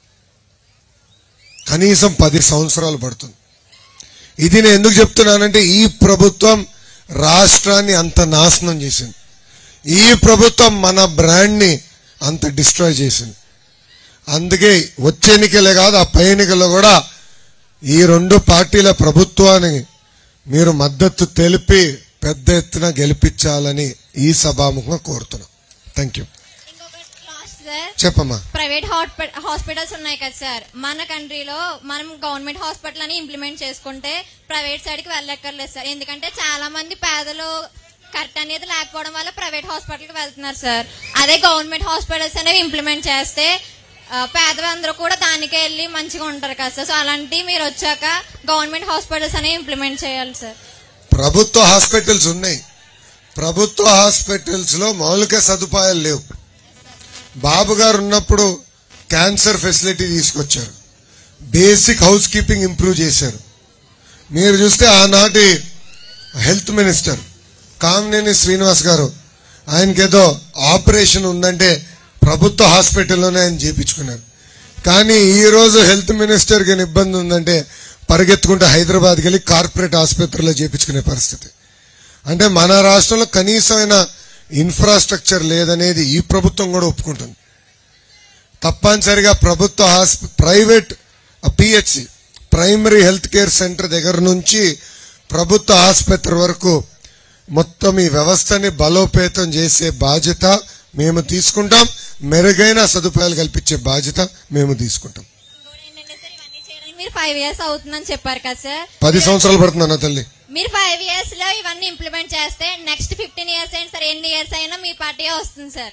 కనీసం పది సంవత్సరాలు పడుతుంది. ఇది నేను ఎందుకు చెప్తున్నానంటే ఈ ప్రభుత్వం రాష్ట్రాన్ని అంత నాశనం చేసింది, ఈ ప్రభుత్వం మన బ్రాండ్ ని అంత డిస్ట్రాయ్ చేసింది. అందుకే వచ్చే ఎన్నికలే కాదు ఆ పై ఎన్నికల్లో కూడా ఈ రెండు పార్టీల ప్రభుత్వానికి మీరు మద్దతు తెలిపి పెద్ద ఎత్తున గెలిపించాలని ఈ సభాముఖంగా కోరుతున్నాం. Thank you. చెప్పమ్మా. ప్రైవేట్ హాస్పిటల్స్ ఉన్నాయి కదా సార్, మన కంట్రీలో మనం గవర్నమెంట్ హాస్పిటల్ అని ఇంప్లిమెంట్ చేసుకుంటే ప్రైవేట్ సైడ్ కి వెళ్ళక్కర్లేదు సార్. ఎందుకంటే చాలా మంది పేదలు కరెక్ట్ అనేది లేకపోవడం వల్ల ప్రైవేట్ హాస్పిటల్ కి వెళ్తున్నారు సార్. అదే గవర్నమెంట్ హాస్పిటల్స్ అనేవి ఇంప్లిమెంట్ చేస్తే పేదలందరూ కూడా దాని పనికి వెళ్ళి మంచిగా ఉంటారు కదా సార్. సో అలాంటి మీరు వచ్చాక గవర్నమెంట్ హాస్పిటల్స్ అనేవి ఇంప్లిమెంట్ చేయాలి సార్. ప్రభుత్వ హాస్పిటల్స్ ఉన్నాయి. ప్రభుత్వ హాస్పిటల్స్ లో మౌలిక సదుపాయాలు లేవు. బాబు గారు ఉన్నప్పుడు క్యాన్సర్ ఫెసిలిటీ తీసుకొచ్చారు, బేసిక్ హౌస్ కీపింగ్ ఇంప్రూవ్ చేశారు. మీరు చూస్తే ఆనాటి హెల్త్ మినిస్టర్ కామినేని శ్రీనివాస్ గారు, ఆయనకేదో ఆపరేషన్ ఉందంటే ప్రభుత్వ హాస్పిటల్లోనే ఆయన చేయించుకున్నారు. కానీ ఈ రోజు హెల్త్ మినిస్టర్కి ఇబ్బంది ఉందంటే పరిగెత్తుకుంటే హైదరాబాద్కి వెళ్ళి కార్పొరేట్ ఆసుపత్రిలో చేయించుకునే పరిస్థితి. అంటే మన రాష్ట్రంలో కనీసమైన ఇన్ఫ్రాస్ట్రక్చర్ లేదనేది ఈ ప్రభుత్వం కూడా ఒప్పుకుంటుంది. తప్పనిసరిగా ప్రభుత్వ private PHC primary health care centre దగ్గర నుంచి ప్రభుత్వ ఆసుపత్రి వరకు మొత్తం ఈ వ్యవస్థని బలోపేతం చేసే బాధ్యత మేము తీసుకుంటాం. మెరుగైన సదుపాయాలు కల్పించే బాధ్యత మేము తీసుకుంటాం. మీరు ఫైవ్ ఇయర్స్ అవుతుందని చెప్పారు కదా సార్. పది సంవత్సరాలు పడుతుందన్న తల్లి. మీరు ఫైవ్ ఇయర్స్ లో ఇవన్నీ ఇంప్లిమెంట్ చేస్తే నెక్స్ట్ ఫిఫ్టీన్ ఇయర్స్ అయినా సరే, ఎన్ని ఇయర్స్ అయినా మీ పార్టీ వస్తుంది సార్.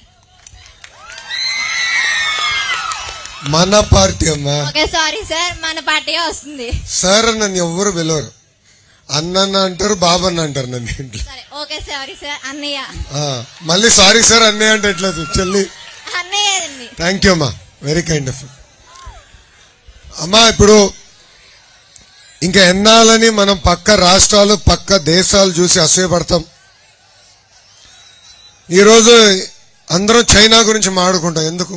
మన పార్టీ అమ్మా. ఓకే సారీ సార్, మన పార్టీ వస్తుంది సార్. నన్ను ఎవరు పిలవరు, అన్న అంటారు, బాబన్న అంటారు నన్ను ఇంట్లో. ఓకే సారీ సార్, అన్నయ్య. మళ్ళీ సారీ సార్ అన్నయ్య అంటే ఎట్లా చెల్లి? అన్నయ్య. థ్యాంక్ యూ అమ్మా, వెరీ కైండ్ ఆఫ్. అమ్మా ఇప్పుడు ఇంకా ఎన్నాలని మనం పక్క రాష్ట్రాలు పక్క దేశాలు చూసి అసూయపడతాం. ఈరోజు అందరం చైనా గురించి మాట్లాడుకుంటాం. ఎందుకు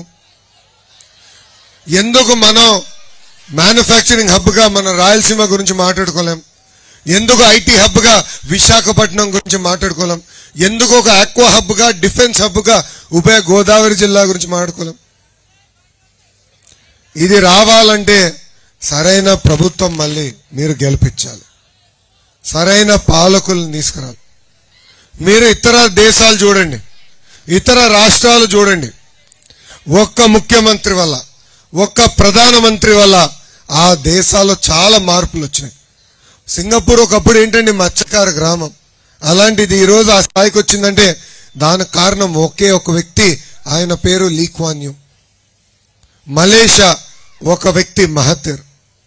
ఎందుకు మనం మ్యానుఫ్యాక్చరింగ్ హబ్ గా మన రాయలసీమ గురించి మాట్లాడుకోలేం? ఎందుకు ఐటీ హబ్ గా విశాఖపట్నం గురించి మాట్లాడుకోలేం? ఎందుకు ఒక ఆక్వా హబ్ గా డిఫెన్స్ హబ్ గా ఉభయ గోదావరి జిల్లా గురించి మాట్లాడుకోలేం? ఇది రావాలంటే సరైన ప్రభుత్వం మళ్ళీ మీరు గెలిపించాలి, సరైన పాలకులను తీసుకురాలి. మీరు ఇతర దేశాలు చూడండి, ఇతర రాష్ట్రాలు చూడండి, ఒక్క ముఖ్యమంత్రి వల్ల ఒక్క ప్రధానమంత్రి వల్ల ఆ దేశాల్లో చాలా మార్పులు వచ్చినాయి. సింగపూర్ ఒకప్పుడు ఏంటండి మత్స్యకార గ్రామం, అలాంటిది ఈరోజు ఆ స్థాయికి వచ్చిందంటే దానికి కారణం ఒకే ఒక వ్యక్తి, ఆయన పేరు లీ క్వాన్ యూ. మలేషియా ఒక వ్యక్తి మహతీర్.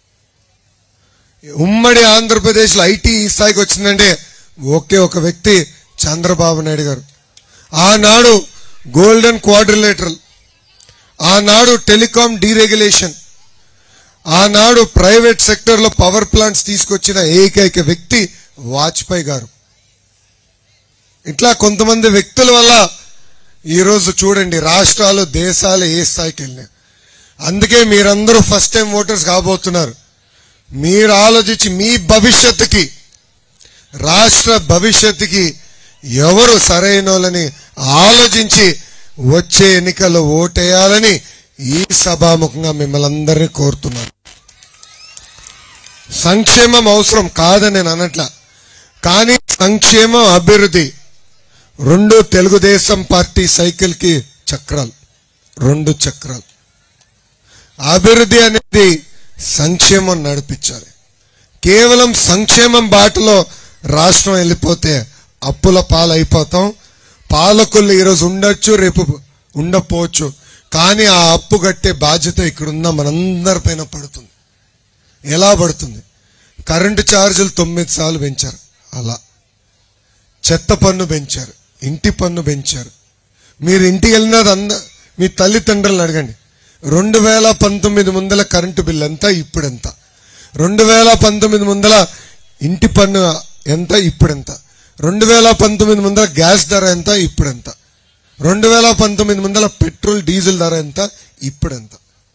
ఉమ్మడి ఆంధ్రప్రదేశ్లో ఐటీ ఈ స్థాయికి వచ్చిందంటే ఒకే ఒక వ్యక్తి చంద్రబాబు నాయుడు గారు. ఆనాడు గోల్డెన్ క్వాడ్రిలేటరల్, ఆనాడు టెలికాం డీరెగ్యులేషన్, ఆనాడు ప్రైవేట్ సెక్టర్ లో పవర్ ప్లాంట్స్ తీసుకొచ్చిన ఏకైక వ్యక్తి వాజ్పేయి గారు. ఇట్లా కొంతమంది వ్యక్తుల వల్ల ఈరోజు చూడండి రాష్ట్రాలు దేశాలు ఏ స్థాయికి వెళ్ళినాయి. అందుకే మీరందరూ ఫస్ట్ టైం ఓటర్స్ కాబోతున్నారు. మీరు ఆలోచించి మీ భవిష్యత్తుకి, రాష్ట్ర భవిష్యత్తుకి ఎవరు సరైన వాళ్ళని ఆలోచించి వచ్చే ఎన్నికల్లో ఓటేయాలని ఈ సభాముఖంగా మిమ్మల్ని అందరినీ కోరుతున్నాను. సంక్షేమం అవసరం కాదని నేను అనట్లా, కానీ సంక్షేమం అభివృద్ధి రెండు తెలుగుదేశం పార్టీ సైకిల్ కి చక్రాలు, రెండు చక్రాలు. అభివృద్ధి అనేది సంక్షేమం నడిపించాలి. కేవలం సంక్షేమం బాటలో రాష్ట్రం వెళ్ళిపోతే అప్పుల పాలైపోతాం. పాలకులు ఈరోజు ఉండొచ్చు, రేపు ఉండకపోవచ్చు, కానీ ఆ అప్పు కట్టే బాధ్యత ఇక్కడున్న మనందరిపైన పడుతుంది. ఎలా పడుతుంది? కరెంటు ఛార్జీలు తొమ్మిది సార్లు పెంచారు, అలా చెత్త పన్ను పెంచారు, ఇంటి పన్ను పెంచారు. మీరు ఇంటికి వెళ్ళినది అంద మీ తల్లిదండ్రులను అడగండి, రెండు వేల పంతొమ్మిది ముందల కరెంటు బిల్ ఎంత, ఇప్పుడెంత? రెండు వేల పంతొమ్మిది ముందల ఇంటి పన్ను ఎంత, ఇప్పుడెంత? రెండు వేల పంతొమ్మిది ముందల గ్యాస్ ధర ఎంత, ఇప్పుడెంత? రెండు వేల పంతొమ్మిది ముందల పెట్రోల్ డీజిల్ ధర ఎంత, ఇప్పుడెంత?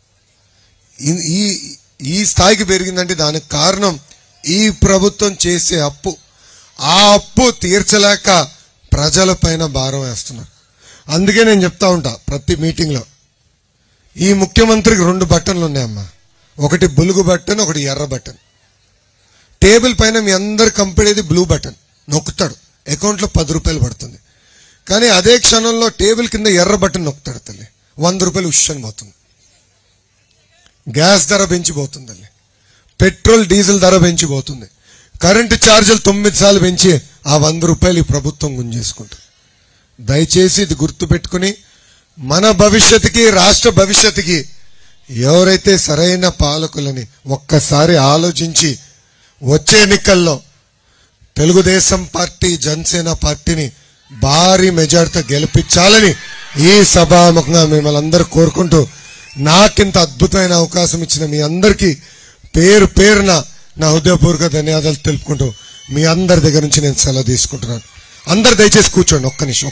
ఈ ఈ స్థాయికి పెరిగిందంటే దానికి కారణం ఈ ప్రభుత్వం చేసే అప్పు. ఆ అప్పు తీర్చలేక ప్రజల పైన భారం వేస్తున్నారు. అందుకే నేను చెప్తా ఉంటా ప్రతి మీటింగ్ లో, ఈ ముఖ్యమంత్రికి రెండు బటన్లు ఉన్నాయమ్మా, ఒకటి బులుగు బటన్, ఒకటి ఎర్ర బటన్. టేబుల్ పైన మీ అందరు కంపెనీది బ్లూ బటన్ నొక్కుతాడు, అకౌంట్ లో పది రూపాయలు పడుతుంది. కానీ అదే క్షణంలో టేబుల్ కింద ఎర్ర బటన్ నొక్కుతాడు తల్లి, వంద రూపాయలు ఉష్షన్ పోతుంది. గ్యాస్ ధర పెంచిపోతుంది, పెట్రోల్ డీజిల్ ధర పెంచిపోతుంది, కరెంటు ఛార్జీలు తొమ్మిది సార్లు పెంచి ఆ వంద రూపాయలు ఈ ప్రభుత్వం గుంజేసుకుంటుంది. దయచేసి ఇది గుర్తు పెట్టుకుని మన భవిష్యత్తుకి, రాష్ట్ర భవిష్యత్తుకి ఎవరైతే సరైన పాలకులని ఒక్కసారి ఆలోచించి వచ్చే ఎన్నికల్లో తెలుగుదేశం పార్టీ జనసేన పార్టీని భారీ మెజార్టీతో గెలిపించాలని ఈ సభాముఖంగా మిమ్మల్ని అందరూ కోరుకుంటూ నాకింత అద్భుతమైన అవకాశం ఇచ్చిన మీ అందరికీ పేరు పేరున నా హృదయపూర్వక ధన్యవాదాలు తెలుపుకుంటూ మీ అందరి దగ్గర నుంచి నేను సెలవు తీసుకుంటున్నాను. అందరు దయచేసి కూర్చోండి ఒక్క నిమిషం.